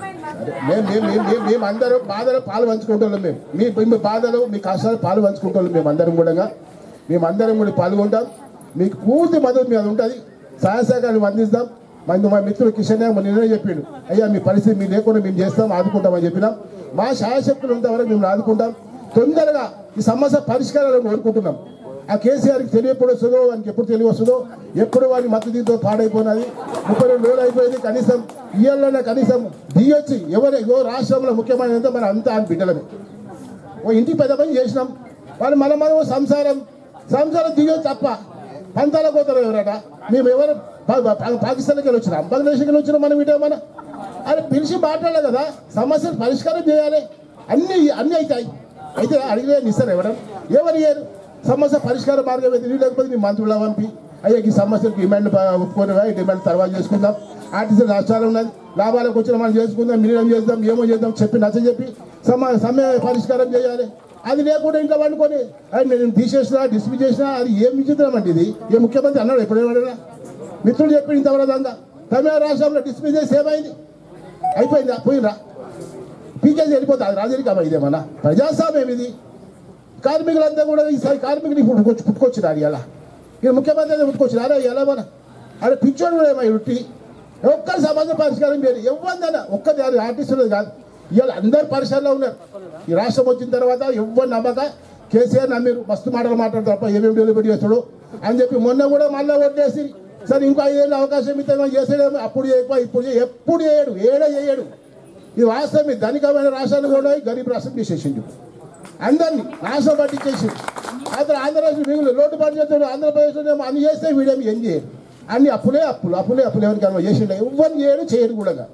మేము అందరూ బాధలో పాలు పంచుకుంటాం. మీ బాధలు మీ కష్టాలు పాలు పంచుకుంటాం. మేమందరం కూడా పాల్గొంటాం. మీకు పూర్తి మద్దతు మీద ఉంటుంది. సహాయ సహకారాలు అందిస్తాం. మా మిత్రుడు కిషన్ నిన్నే చెప్పిండు, అయ్యా మీ పరిస్థితి మీరు లేకుండా మేము చేస్తాం, ఆదుకుంటామని చెప్పినాం. మా శాయశక్తులు ఉన్నంతవరకు మేము ఆదుకుంటాం. తొందరగా ఈ సమస్య పరిష్కారాలను కోరుకుంటున్నాం. ఆ కేసీఆర్కి తెలియప్పుడు వస్తుందో, వానికి ఎప్పుడు తెలివి వస్తుందో, ఎప్పుడు వాడి మద్దతు దీంతో పాడైపోయినది. 32 రోజులు అయిపోయింది. కనీసం ఇయ్యాలన్నా కనీసం దిగొచ్చి ఎవరో రాష్ట్రంలో ముఖ్యమైన మనం అంతా అని బిడ్డలమే. ఓ ఇంటికి పెద్ద పని చేసినాం. వాళ్ళు మనం సంసారం దిగొచ్చు తప్ప పంతాల కోతలు ఎవరట. మేము ఎవరు పాకిస్తాన్కి వెళ్ళి వచ్చినాం, బంగ్లాదేశ్కి వెళ్ళి వచ్చినాం. మనం ఇటేమన్నా అని పిలిచి మాట్లాడాలి కదా, సమస్యలు పరిష్కారం చేయాలి. అన్నీ అవుతాయి. అయితే అడిగిన ఇస్తారు ఎవరు ఇయ్యారు? సమస్య పరిష్కార మార్గం అయితే లేకపోతే మీ మంత్రులు పంపి అయ్యా ఈ సమస్యలకు డిమాండ్ ఒప్పుకొని ఈ డిమాండ్ తర్వాత చేసుకుందాం. ఆర్టీసీ నష్టాలు ఉన్నది, లాభాలకు వచ్చిన మనం చేసుకుందాం, మినిమం చేద్దాం, ఏమో చేద్దాం చెప్పి సమ్మె పరిష్కారం చేయాలి. అది లేకుండా ఇంట్లో వండుకొని అది నేను తీసేసినా డిస్మిస్ చేసినా అది ఏం విచిత్రం అండి. ఇది ఏ ముఖ్యమంత్రి అన్నాడు ఎప్పుడేమన్నా? మిత్రుడు చెప్పి ఇంతవరదంగా తమిళనాడు రాష్ట్రంలో డిస్మిస్ చేసి ఏమైంది? అయిపోయిందా? పోయిందా? పీకేసి వెళ్ళిపోతుంది. అది రాజరికమా? ఇదేమన్నా ప్రజాస్వామ్యం ఇది? కార్మికులంతా కూడా ఈసారి కార్మికులు ఇప్పుడు పుట్టుకొచ్చినారు. ఇలా ఇక ముఖ్యమంత్రి పుట్టుకొచ్చినారా? ఎలా మన అక్కడ పిచ్చోడు కూడా ఏమై ఉట్టి ఒక్కరి సమస్య పరిష్కారం చేయాలి. ఎవరిదైనా ఒక్కరి ఆర్టిస్టులు కాదు, ఇవాళ అందరు పరిసరాల్లో ఉన్నారు. ఈ రాష్ట్రం వచ్చిన తర్వాత ఎవరు నమ్మక కేసీఆర్ నమ్మిరు, మస్తు మాటలు మాట్లాడతారు తప్ప ఏమేమి డెలివరీ చేస్తాడు అని చెప్పి మొన్న కూడా మళ్ళీ ఓట్లేసి సరే ఇంకో 5 ఏళ్ళు అవకాశం ఇస్తే చేసాడేమో. అప్పుడు చేయకపో ఇప్పుడు ఎప్పుడు చేయడు. ఇది వాస్తవం. ఇది ధనికమైన రాష్ట్రాలు కూడా గరీబ్ రాష్ట్రం తీసేసిండు, అందరినీ నాశనం పట్టించేసి. అతను ఆంధ్రప్రదేశ్ మిగులు లోటు పాటు చేస్తాడు. ఆంధ్రప్రదేశ్లో అన్ని చేస్తే వీడేమి ఏం చేయరు. అన్ని అప్పులే ఎవరికి చేసిండు. ఎవరిని చేయడు కూడా.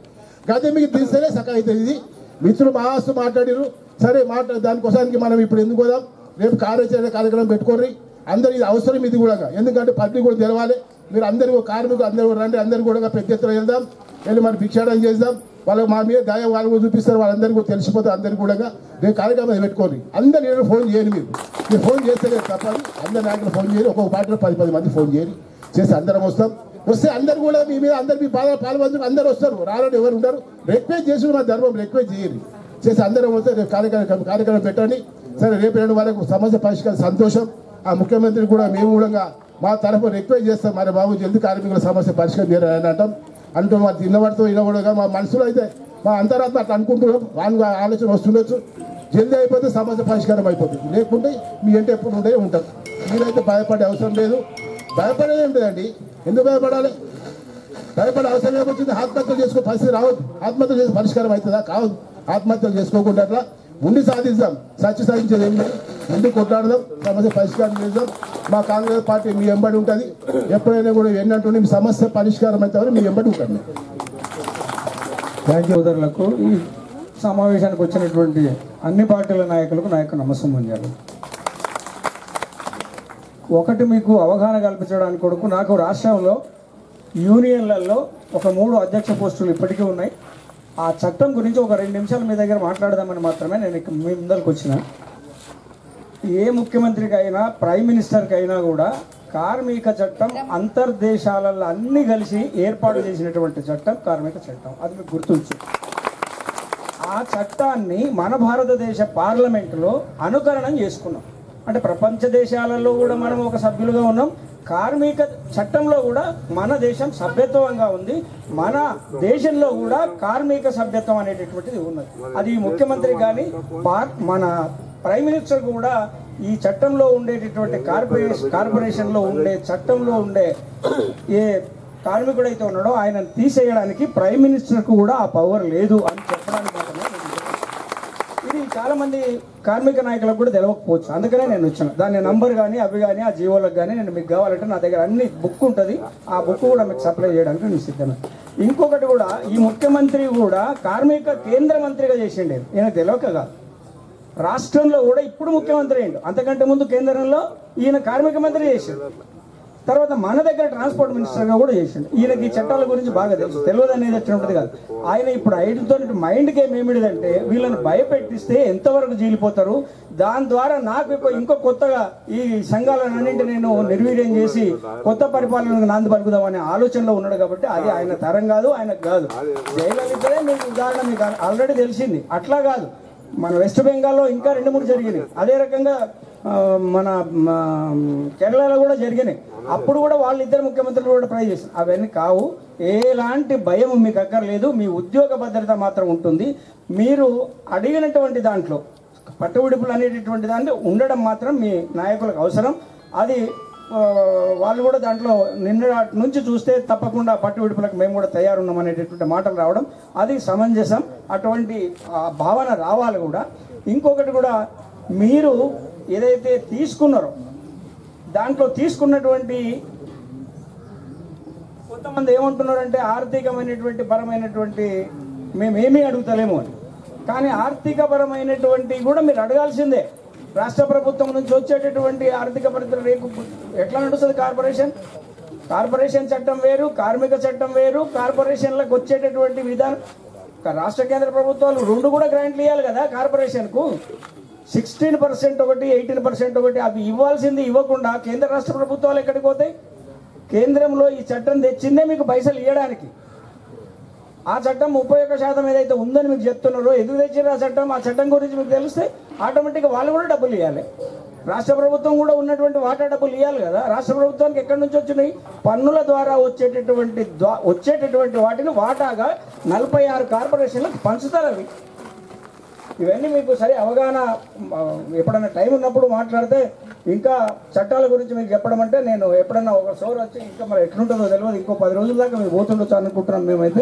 గదే మీకు తీస్తేనే సక అవుతుంది. ఇది మిత్రులు మహాస్తు మాట్లాడారు, సరే దానికోసానికి మనం ఇప్పుడు ఎందుకు పోదాం, రేపు కార్యక్రమం పెట్టుకోర్రి అందరు. ఇది అవసరం ఇది కూడా, ఎందుకంటే పబ్లిక్ కూడా తెలవాలి. మీరు అందరూ కార్మికులు అందరూ రండి, అందరూ కూడా పెద్ద ఎత్తున వెళ్దాం, వెళ్ళి మనం భిక్షాటం చేద్దాం. వాళ్ళకి మా మీద దయ వాళ్ళు కూడా చూపిస్తారు, వాళ్ళందరికీ కూడా తెలిసిపోతారు. అందరికీ కూడా రేపు కార్యక్రమం పెట్టుకోండి. అందరు ఫోన్ చేయండి, మీరు ఫోన్ చేస్తే తప్పదు. అందరి నాయకులు ఫోన్ చేయండి, ఒక్కొక్క పార్టీలో 10 మంది ఫోన్ చేయండి, చేసి అందరం వస్తే అందరు కూడా మీ మీద అందరు మీ బాధ పాల్పంచుకు అందరు వస్తారు. రాలని ఎవరు ఉంటారు. రిక్వెస్ట్ చేసి మా ధర్మం రిక్వెస్ట్ చేయండి, చేసి అందరం వస్తే రేపు కార్యక్రమం పెట్టండి. సరే రేపు 2 వాళ్ళకు సమస్య పరిష్కారం సంతోషం. ఆ ముఖ్యమంత్రి కూడా మేము కూడా మా తరఫు రిక్వెస్ట్ చేస్తాం, మరి బాబు జల్దీ కార్మికుల సమస్య పరిష్కారం చేయాలని అంటూ మా వినబడుతూ మా మనసులో అయితే మా అంతరాత్మ అట్లా అనుకుంటున్నాం. వాళ్ళు ఆలోచన వస్తుండొచ్చు. జల్దీ అయిపోతే సమస్య పరిష్కారం అయిపోతుంది, లేకుంటే మీ అంటే ఎప్పుడు ఉంటారు. మీరైతే భయపడే అవసరం లేదు. భయపడేది ఉంటుందండి, ఎందుకు భయపడాలి? భయపడే అవసరం ఏమొచ్చింది? ఆత్మహత్యలు చేసుకో పరిస్థితి రావద్దు. ఆత్మహత్యలు చేసి పరిష్కారం అవుతుందా? కావద్దు. ఆత్మహత్యలు చేసుకోకుండా అట్లా ఉండి సాధిస్తాం. సాధించేది ఏం లేదు. ముందు కొట్లాడదాం, సమస్య పరిష్కారం చేద్దాం. మా కాంగ్రెస్ పార్టీ మీ వెంబడి ఉంటుంది. ఎప్పుడైనా కూడా ఏంటంటే మీ సమస్య పరిష్కారం అయితే మీ వెంబడి ఉంటుంది. సోదరులకు ఈ సమావేశానికి వచ్చినటువంటి అన్ని పార్టీల నాయకులకు నా యొక్క నమస్సంజాలు. ఒకటి మీకు అవగాహన కల్పించడానికి కొరకు నాకు రాష్ట్రంలో యూనియన్లలో ఒక 3 అధ్యక్ష పోస్టులు ఇప్పటికీ ఉన్నాయి. ఆ చట్టం గురించి ఒక 2 నిమిషాలు మీ దగ్గర మాట్లాడదామని మాత్రమే నేను మీ ముందరికి వచ్చిన. ఏ ముఖ్యమంత్రికి అయినా ప్రైమ్ మినిస్టర్కి అయినా కూడా కార్మిక చట్టం అంతర్దేశాలలో అన్ని కలిసి ఏర్పాటు చేసినటువంటి చట్టం కార్మిక చట్టం. అది మీకు గుర్తుంచు. ఆ చట్టాన్ని మన భారతదేశ పార్లమెంటులో అనుకరణం చేసుకున్నాం. అంటే ప్రపంచ దేశాలలో కూడా మనం ఒక సభ్యులుగా ఉన్నాం. కార్మిక చట్టంలో కూడా మన దేశం సభ్యత్వంగా ఉంది. మన దేశంలో కూడా కార్మిక సభ్యత్వం అనేటటువంటిది ఉన్నది. అది ముఖ్యమంత్రి కానీ మన ప్రైమ్ మినిస్టర్ కూడా ఈ చట్టంలో ఉండేటటువంటి కార్పొరేషన్లో ఉండే చట్టంలో ఉండే ఏ కార్మికుడైతే ఉన్నాడో ఆయన తీసేయడానికి ప్రైమ్ మినిస్టర్కు కూడా ఆ పవర్ లేదు అని చెప్పడానికి మాత్రమే ఇది చాలా మంది కార్మిక నాయకులకు కూడా తెలియకపోవచ్చు. అందుకనే నేను వచ్చాను. దాని నంబర్ కానీ అవి కానీ ఆ జీవోలకు కానీ నేను మీకు కావాలంటే నా దగ్గర అన్ని బుక్ ఉంటుంది. ఆ బుక్ కూడా మీకు సప్లై చేయడానికి నేను సిద్ధమే. ఇంకొకటి కూడా ఈ ముఖ్యమంత్రి కూడా కార్మిక కేంద్ర మంత్రిగా చేసిండే. ఈయన తెలియక కాదు. రాష్ట్రంలో కూడా ఇప్పుడు ముఖ్యమంత్రి అయ్యిండు. అంతకంటే ముందు కేంద్రంలో ఈయన కార్మిక మంత్రి చేసిండు. తర్వాత మన దగ్గర ట్రాన్స్పోర్ట్ మినిస్టర్గా కూడా చేసిండు. ఈయనకి ఈ చట్టాల గురించి బాగా తెలుసు. తెలియదు అనేది వచ్చినప్పుడు కాదు. ఆయన ఇప్పుడు ఐదుతో మైండ్ గేమ్ ఏమిటిదంటే వీళ్ళని భయపెట్టిస్తే ఎంతవరకు జీలిపోతారు. దాని ద్వారా నాకు ఇంకో కొత్తగా ఈ సంఘాలన్నింటి నేను నిర్వీర్యం చేసి కొత్త పరిపాలనకు నాంది పలుకుదామనే ఆలోచనలో ఉన్నాడు. కాబట్టి అది ఆయన తరం కాదు, ఆయనకు కాదు. జయలలితనే మీకు ఉదాహరణ మీకు ఆల్రెడీ తెలిసింది. అట్లా కాదు, మన వెస్ట్ బెంగాల్లో ఇంకా 2-3 జరిగినాయి. అదే రకంగా మన కేరళలో కూడా జరిగినాయి. అప్పుడు కూడా వాళ్ళిద్దరు ముఖ్యమంత్రులు కూడా ట్రై చేశారు. అవన్నీ కావు. ఎలాంటి భయం మీకు అక్కర్లేదు. మీ ఉద్యోగ భద్రత మాత్రం ఉంటుంది. మీరు అడిగినటువంటి దాంట్లో పట్టు విడుపులు అనేటటువంటి దాన్ని ఉండడం మాత్రం మీ నాయకులకు అవసరం. అది వాళ్ళు కూడా దాంట్లో నిన్న నుంచి చూస్తే తప్పకుండా పట్టు విడుపులకు మేము కూడా తయారున్నాం అనేటటువంటి మాటలు రావడం అది సమంజసం. అటువంటి భావన రావాలి కూడా. ఇంకొకటి కూడా మీరు ఏదైతే తీసుకున్నారో దాంట్లో తీసుకున్నటువంటి కొంతమంది ఏమంటున్నారంటే ఆర్థికమైనటువంటి పరమైనటువంటి మేమేమీ అడుగుతలేము అని. కానీ ఆర్థిక పరమైనటువంటి కూడా మీరు అడగాల్సిందే. రాష్ట్ర ప్రభుత్వం నుంచి వచ్చేటటువంటి ఆర్థిక పరిస్థితులు రేపు ఎట్లా నడుస్తుంది? కార్పొరేషన్ చట్టం వేరు, కార్మిక చట్టం వేరు. కార్పొరేషన్లకు వచ్చేటటువంటి విధానం రాష్ట్ర కేంద్ర ప్రభుత్వాలు 2 కూడా గ్రాంట్లు ఇవ్వాలి కదా. కార్పొరేషన్కు 16% ఒకటి, 18% ఒకటి. అవి ఇవ్వాల్సింది ఇవ్వకుండా కేంద్ర రాష్ట్ర ప్రభుత్వాలు ఎక్కడికి పోతాయి? కేంద్రంలో ఈ చట్టం తెచ్చిందే మీకు పైసలు ఇవ్వడానికి. ఆ చట్టం 31% ఏదైతే ఉందని మీకు చెప్తున్నారో ఎందుకు తెచ్చారు ఆ చట్టం? ఆ చట్టం గురించి మీకు తెలిస్తే ఆటోమేటిక్గా వాళ్ళు కూడా డబ్బులు ఇవ్వాలి. రాష్ట్ర ప్రభుత్వం కూడా ఉన్నటువంటి వాటా డబ్బులు ఇవ్వాలి కదా. రాష్ట్ర ప్రభుత్వానికి ఎక్కడి నుంచి వచ్చినాయి? పన్నుల ద్వారా వచ్చేటటువంటి వాటిని వాటాగా 46 కార్పొరేషన్లకు పంచుతారు. అవి ఇవన్నీ మీకు సరే అవగాహన ఎప్పుడైనా టైం ఉన్నప్పుడు మాట్లాడితే ఇంకా చట్టాల గురించి మీకు చెప్పడం అంటే నేను ఎప్పుడన్నా ఒక సోర్ వచ్చి ఇంకా మరి ఎట్లుంటుందో తెలియదు. ఇంకో 10 రోజుల దాకా మీరు పోతుండొచ్చు అనుకుంటున్నాం మేమైతే.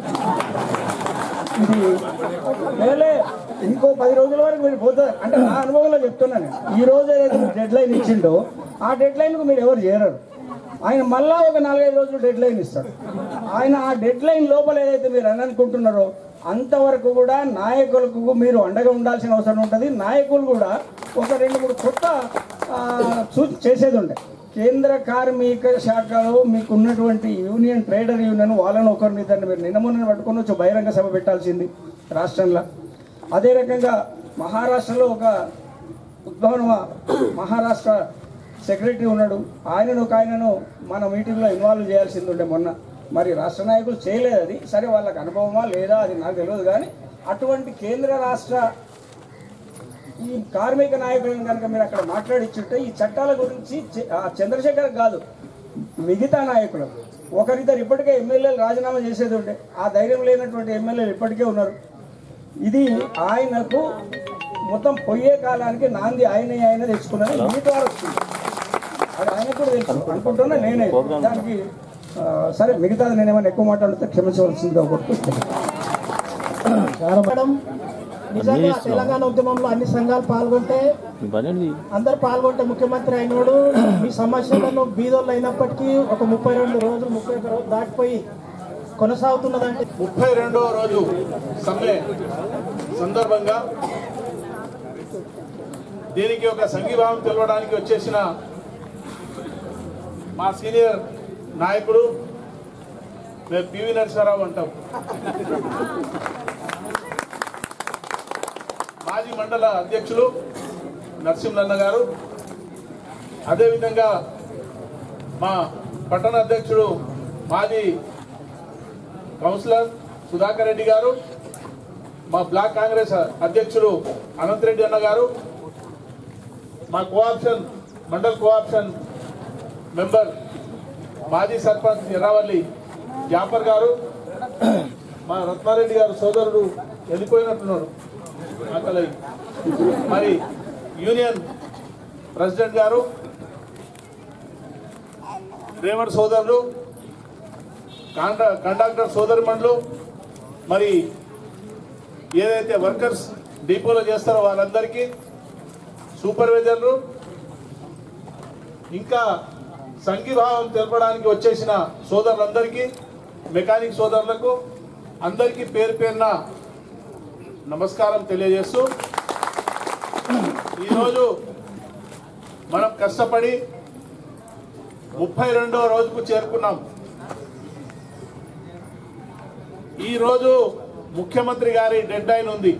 ఇది వేలే ఇంకో 10 రోజుల వరకు మీరు పోతుంది అంటే నా అనుభవంలో చెప్తున్నాను. ఈ రోజు ఏదైతే డెడ్ లైన్ ఇచ్చిండో ఆ డెడ్ లైన్కు మీరు ఎవరు చేరరు. ఆయన మళ్ళా ఒక 4-5 రోజులు డెడ్ లైన్ ఇస్తాడు. ఆయన ఆ డెడ్ లైన్ లోపల ఏదైతే మీరు అని అనుకుంటున్నారో అంతవరకు కూడా నాయకులకు మీరు అండగా ఉండాల్సిన అవసరం ఉంటుంది. నాయకులు కూడా ఒక 2-3 కొత్త చేసేది ఉండే. కేంద్ర కార్మిక శాఖలో మీకు ఉన్నటువంటి యూనియన్ ట్రేడర్ యూనియన్ వాళ్ళని ఒకరిని దాన్ని మీరు నిన్నమొన్న పట్టుకొని వచ్చి బహిరంగ సభ పెట్టాల్సింది రాష్ట్రంలో. అదే రకంగా మహారాష్ట్రలో ఒక ఉద్భవన మహారాష్ట్ర సెక్రటరీ ఉన్నాడు, ఆయనను మన మీటింగ్లో ఇన్వాల్వ్ చేయాల్సింది ఉండే మొన్న. మరి రాష్ట్ర నాయకులు చేయలేదు. అది సరే, వాళ్ళకి అనుభవమా లేదా అది నాకు తెలియదు. కానీ అటువంటి కేంద్ర రాష్ట్ర ఈ కార్మిక నాయకులను కనుక మీరు అక్కడ మాట్లాడించుంటే ఈ చట్టాల గురించి చంద్రశేఖర్ కాదు, మిగతా నాయకులు ఒకరిద్దరు ఇప్పటికే ఎమ్మెల్యేలు రాజీనామా చేసేది ఉంటే ఆ ధైర్యం లేనటువంటి ఎమ్మెల్యేలు ఇప్పటికే ఉన్నారు. ఇది ఆయనకు మొత్తం పోయే కాలానికి నాంది ఆయన తెచ్చుకున్నది. మీ ద్వారా వస్తుంది, అది ఆయనకు కూడా తెలుసు అనుకుంటున్నా నేనే. దానికి సరే, మిగతాది నేనేమైనా ఎక్కువ మాట్లాడితే క్షమించవలసిందిగా మేడం. నిజంగా తెలంగాణ ఉద్యమంలో అన్ని సంఘాలు పాల్గొంటే, అందరు పాల్గొంటే ముఖ్యమంత్రి అయినోడు మీ సమస్యలను బీదోళ్ళు అయినప్పటికీ ఒక 32 రోజులు 31 రోజులు దాటిపోయి కొనసాగుతున్నదంటే 32వ రోజు సమ్మె సందర్భంగా దీనికి ఒక సంఘీభావం తెలవడానికి వచ్చేసిన మా సీనియర్ నాయకుడు, మేము పివి నరసింహారావు అంటాం, మాజీ మండల అధ్యక్షులు నరసింహన్న గారు, అదేవిధంగా మా పట్టణ అధ్యక్షుడు మాజీ కౌన్సిలర్ సుధాకర్ రెడ్డి గారు, మా బ్లాక్ కాంగ్రెస్ అధ్యక్షుడు అనంత్ రెడ్డి అన్న గారు, మా కోఆప్షన్ మండల్ కోఆప్షన్ మెంబర్ మాజీ సర్పంచ్ ఎర్రావల్లి జాఫర్ గారు, మా రత్నారెడ్డి గారు సోదరుడు వెళ్ళిపోయినట్టున్నాడు ఆకలి, మరి యూనియన్ ప్రెసిడెంట్ గారు, రేవంత్ సోదరులు, కండక్టర్ సోదరిమణులు, మరి ఏదైతే వర్కర్స్ డిపోలో చేస్తారో వాళ్ళందరికీ, సూపర్వైజర్లు, ఇంకా సంఘీభావం తెలపడానికి వచ్చేసిన సోదరులందరికీ, మెకానిక్ సోదరులకు అందరికీ పేరు పేరున నమస్కారం తెలియజేస్తూ, ఈరోజు మనం కష్టపడి 32వ రోజుకు చేరుకున్నాం. ఈరోజు ముఖ్యమంత్రి గారి డెడ్ లైన్ ఉంది.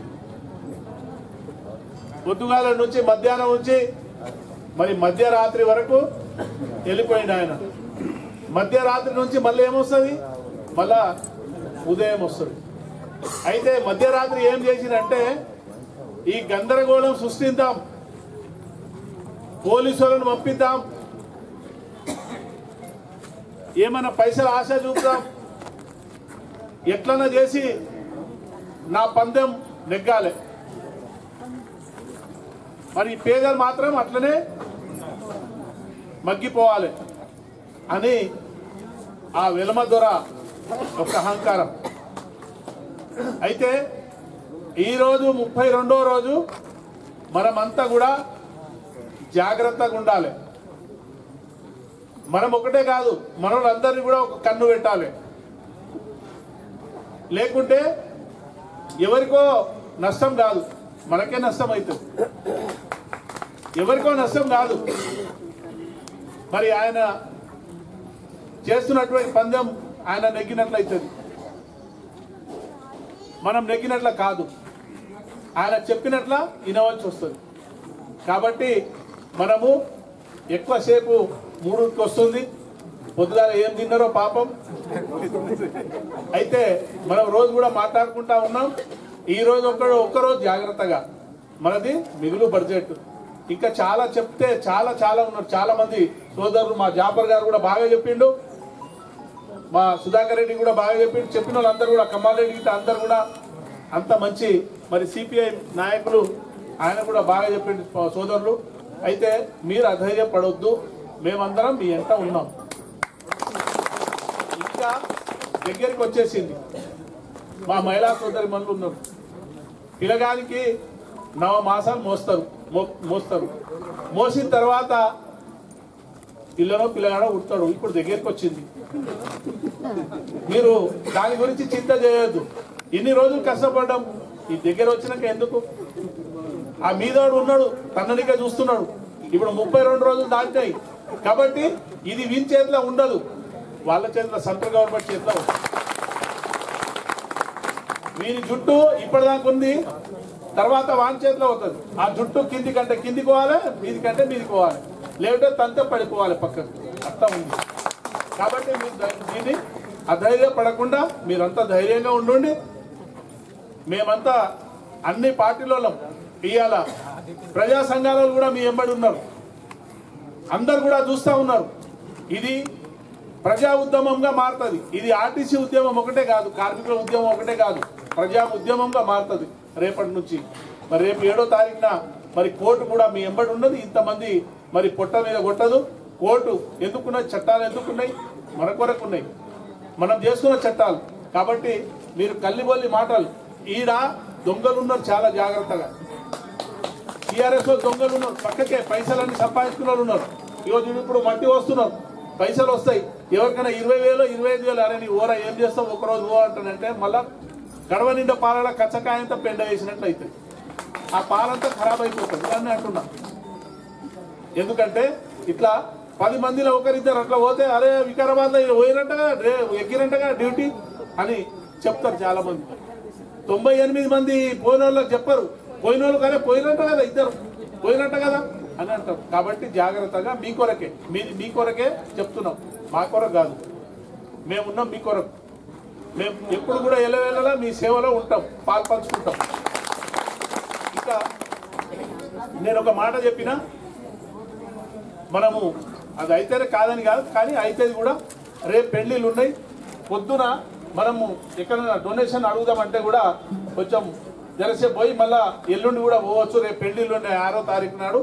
పొద్దుగాల నుంచి మధ్యాహ్నం నుంచి మరి మధ్యరాత్రి వరకు వెళ్ళిపోయింది ఆయన. మధ్యరాత్రి నుంచి మళ్ళీ ఏమొస్తుంది, మళ్ళా ఉదయం వస్తుంది. అయితే మధ్యరాత్రి ఏం చేసిందంటే ఈ గందరగోళం సృష్టిద్దాం, పోలీసులను పంపిద్దాం, ఏమైనా పైసలు ఆశ చూపుదాం, ఎట్లన్నా చేసి నా పందెం నెగ్గాలి. మరి పేదలు మాత్రం అట్లనే మగ్గిపోవాలి అని ఆ వెలమ దొర ఒక అహంకారం. అయితే ఈరోజు 32వ రోజు మనమంతా కూడా జాగ్రత్తగా ఉండాలి. మనం ఒకటే కాదు, మనోళ్ళందరినీ కూడా ఒక కన్ను పెట్టాలి. లేకుంటే ఎవరికో నష్టం కాదు, మనకే నష్టం అవుతుంది. ఎవరికో నష్టం కాదు. మరి ఆయన చేస్తున్నటువంటి పందెం ఆయన నెగ్గినట్లయితుంది, మనం నెగ్గినట్ల కాదు. ఆయన చెప్పినట్ల వినవలసి వస్తుంది. కాబట్టి మనము ఎక్కువసేపు 3కి వస్తుంది, పొద్దుగాల ఏం తిన్నారో పాపం. అయితే మనం రోజు కూడా మాట్లాడుకుంటా ఉన్నాం. ఈరోజు ఒక్కరోజు జాగ్రత్తగా, మనది మిగులు బడ్జెట్. ఇంకా చాలా చెప్తే చాలా ఉన్నారు, చాలా మంది సోదరులు. మా జాఫర్ గారు కూడా బాగా చెప్పిండు, మా సుధాకర్ రెడ్డి కూడా బాగా చెప్పిండు. చెప్పిన వాళ్ళందరూ కూడా, కమ్మారెడ్డి గిట్ట అందరు కూడా అంత మంచి, మరి సిపిఐ నాయకులు ఆయన కూడా బాగా చెప్పిండు సోదరులు. అయితే మీరు అధైర్యపడొద్దు, మేమందరం మీ ఎంట ఉన్నాం. ఇంకా దగ్గరికి వచ్చేసింది, మా మహిళా సోదరి మనులు ఉన్నారు. పిల్లగానికి 9 మాసాలు మోస్తారు. మోసిన తర్వాత పిల్లలో పిల్లగాడో ఉడతాడు. ఇప్పుడు దగ్గరికి వచ్చింది. మీరు దాని గురించి చింత చేయొద్దు. ఇన్ని రోజులు కష్టపడ్డాం, ఈ దగ్గర వచ్చినాక ఎందుకు? ఆ మీదోడు ఉన్నాడు, తన్నడిగా చూస్తున్నాడు. ఇప్పుడు 32 రోజులు దాటినాయి కాబట్టి ఇది వీని చేతిలో ఉండదు, వాళ్ళ చేతిలో, సెంట్రల్ గవర్నమెంట్ చేతిలో ఉంది. వీని జుట్టు ఇప్పటిదాకా ఉంది, తర్వాత వాని చేతిలో అవుతుంది. ఆ జుట్టు కింది కంటే కిందికి పోవాలి, మీది కంటే మీదికి పోవాలి, లేదంటే తంతే పడిపోవాలి పక్కకు. అర్థం ఉంది. కాబట్టి మీరు దీన్ని అధైర్యపడకుండా మీరంతా ధైర్యంగా ఉండండి. మేమంతా అన్ని పార్టీలలో ఇవాళ ప్రజా సంఘాలలో కూడా మీ వెంబడి ఉన్నారు, అందరు కూడా చూస్తూ ఉన్నారు. ఇది ప్రజా ఉద్యమంగా మారుతుంది. ఇది ఆర్టీసీ ఉద్యమం ఒకటే కాదు, కార్మికుల ఉద్యమం ఒకటే కాదు, ప్రజా ఉద్యమంగా మారుతుంది రేపటి నుంచి. మరి రేపు 7వ తారీఖున మరి కోర్టు కూడా మీ వెంబడి ఉన్నది. ఇంతమంది మరి పొట్ట మీద కొట్టదు. కోర్టు ఎందుకున్నాయి, చట్టాలు ఎందుకున్నాయి, మన కొరకు ఉన్నాయి, మనం చేసుకున్న చట్టాలు. కాబట్టి మీరు కల్లిబొల్లి మాటలు, ఈడ దొంగలు ఉన్నారు, చాలా జాగ్రత్తగా. టీఆర్ఎస్ దొంగలు ఉన్నారు, పక్కకే పైసలన్నీ సంపాదించుకున్న వాళ్ళు ఉన్నారు. ఇప్పుడు మట్టి వస్తున్నారు, పైసలు వస్తాయి. ఎవరికైనా 20,000 25,000 అరే నీ ఓరా ఏం చేస్తావు ఒకరోజు ఓ అంటానంటే మళ్ళా గడవ నిండా పాలల కచ్చకాయంతా పెండ వేసినట్లు అవుతుంది. ఆ పాలంతా ఖరాబ్ అయిపోతుంది అని అంటున్నా. ఎందుకంటే ఇట్లా 10 మందిలో ఒకరిద్దరు అట్లా పోతే అరే వికారాబాద్లో పోయినట్టుగా ఎక్కినట్టుగా డ్యూటీ అని చెప్తారు చాలా మంది. 98 మంది పోయిన వాళ్ళకి చెప్పరు, పోయిన వాళ్ళు కానీ పోయినట్టు కదా, ఇద్దరు పోయినట్టు కదా అని అంటారు. కాబట్టి జాగ్రత్తగా మీ కొరకే, మీ కొరకే చెప్తున్నాం, మా కొరకు కాదు. మేమున్నాం మీ కొరకు. మేము ఎప్పుడు కూడా ఎల్లవేళలా మీ సేవలో ఉంటాం, పాల్పంచుకుంటాం. ఇంకా నేను ఒక మాట చెప్పినా, మనము అది అయితేనే కాదని కాదు, కానీ అయితేది కూడా. రేపు పెళ్లిళ్ళు ఉన్నాయి, పొద్దున మనము ఎక్కడైనా డొనేషన్ అడుగుదామంటే కూడా కొంచెం జరసేపు పోయి మళ్ళా ఎల్లుండి కూడా పోవచ్చు. రేపు పెళ్లిళ్ళు ఉన్నాయి 6వ తారీఖు నాడు.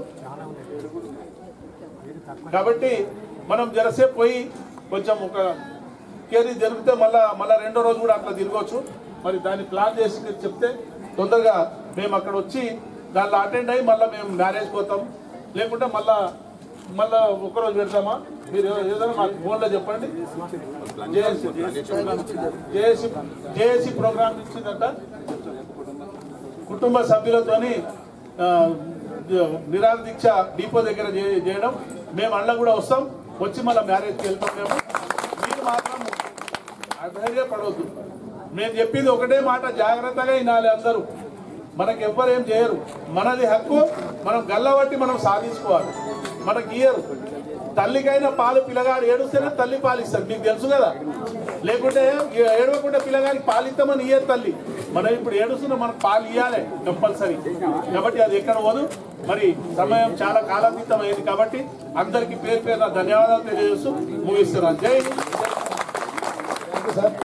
కాబట్టి మనం జరసేపు పోయి కొంచెం ఒక కేరీ జరిగితే మళ్ళా రెండో రోజు కూడా అట్లా తిరగవచ్చు. మరి దాన్ని ప్లాన్ చేసి మీరు చెప్తే తొందరగా మేము అక్కడ వచ్చి దానిలో అటెండ్ అయ్యి మళ్ళీ మేము మ్యారేజ్ పోతాం. లేకుంటే మళ్ళా ఒక్కరోజు పెడతామా? మీరు ఏదైనా మాకు ఫోన్లో చెప్పండి. జేఏసీ ప్రోగ్రామ్ ఇచ్చిందంట, కుటుంబ సభ్యులతోని నిరాహార దీక్ష డిపో దగ్గర చేయడం. మేము అన్న కూడా వస్తాం, వచ్చి మళ్ళీ మ్యారేజ్కి వెళ్తాం. మీరు మాత్రం అధైర్యపడవద్దు. నేను చెప్పింది ఒకటే మాట, జాగ్రత్తగా వినాలి అందరూ. మనకు ఎవ్వరు ఏం చేయరు, మనది హక్కు, మనం గల్లబట్టి మనం సాధించుకోవాలి. మనకి ఇయ్యరు. తల్లికైనా పాలు పిల్లగాడు ఏడుస్తేనే తల్లి పాలు ఇస్తారు, మీకు తెలుసు కదా. లేకుంటే ఏడవకుండా పిల్లగాడికి పాలు ఇస్తామని ఇయ్యరు తల్లి. మనం ఇప్పుడు ఏడుస్తున్నా, మనకు పాలు ఇవ్వాలి కంపల్సరీ. కాబట్టి అది ఎక్కడ పోదు. మరి సమయం చాలా కాలాతీతం అయింది కాబట్టి అందరికీ పేరు పేరున ధన్యవాదాలు తెలియజేస్తూ ముగిస్తున్నాను. జై హింద్.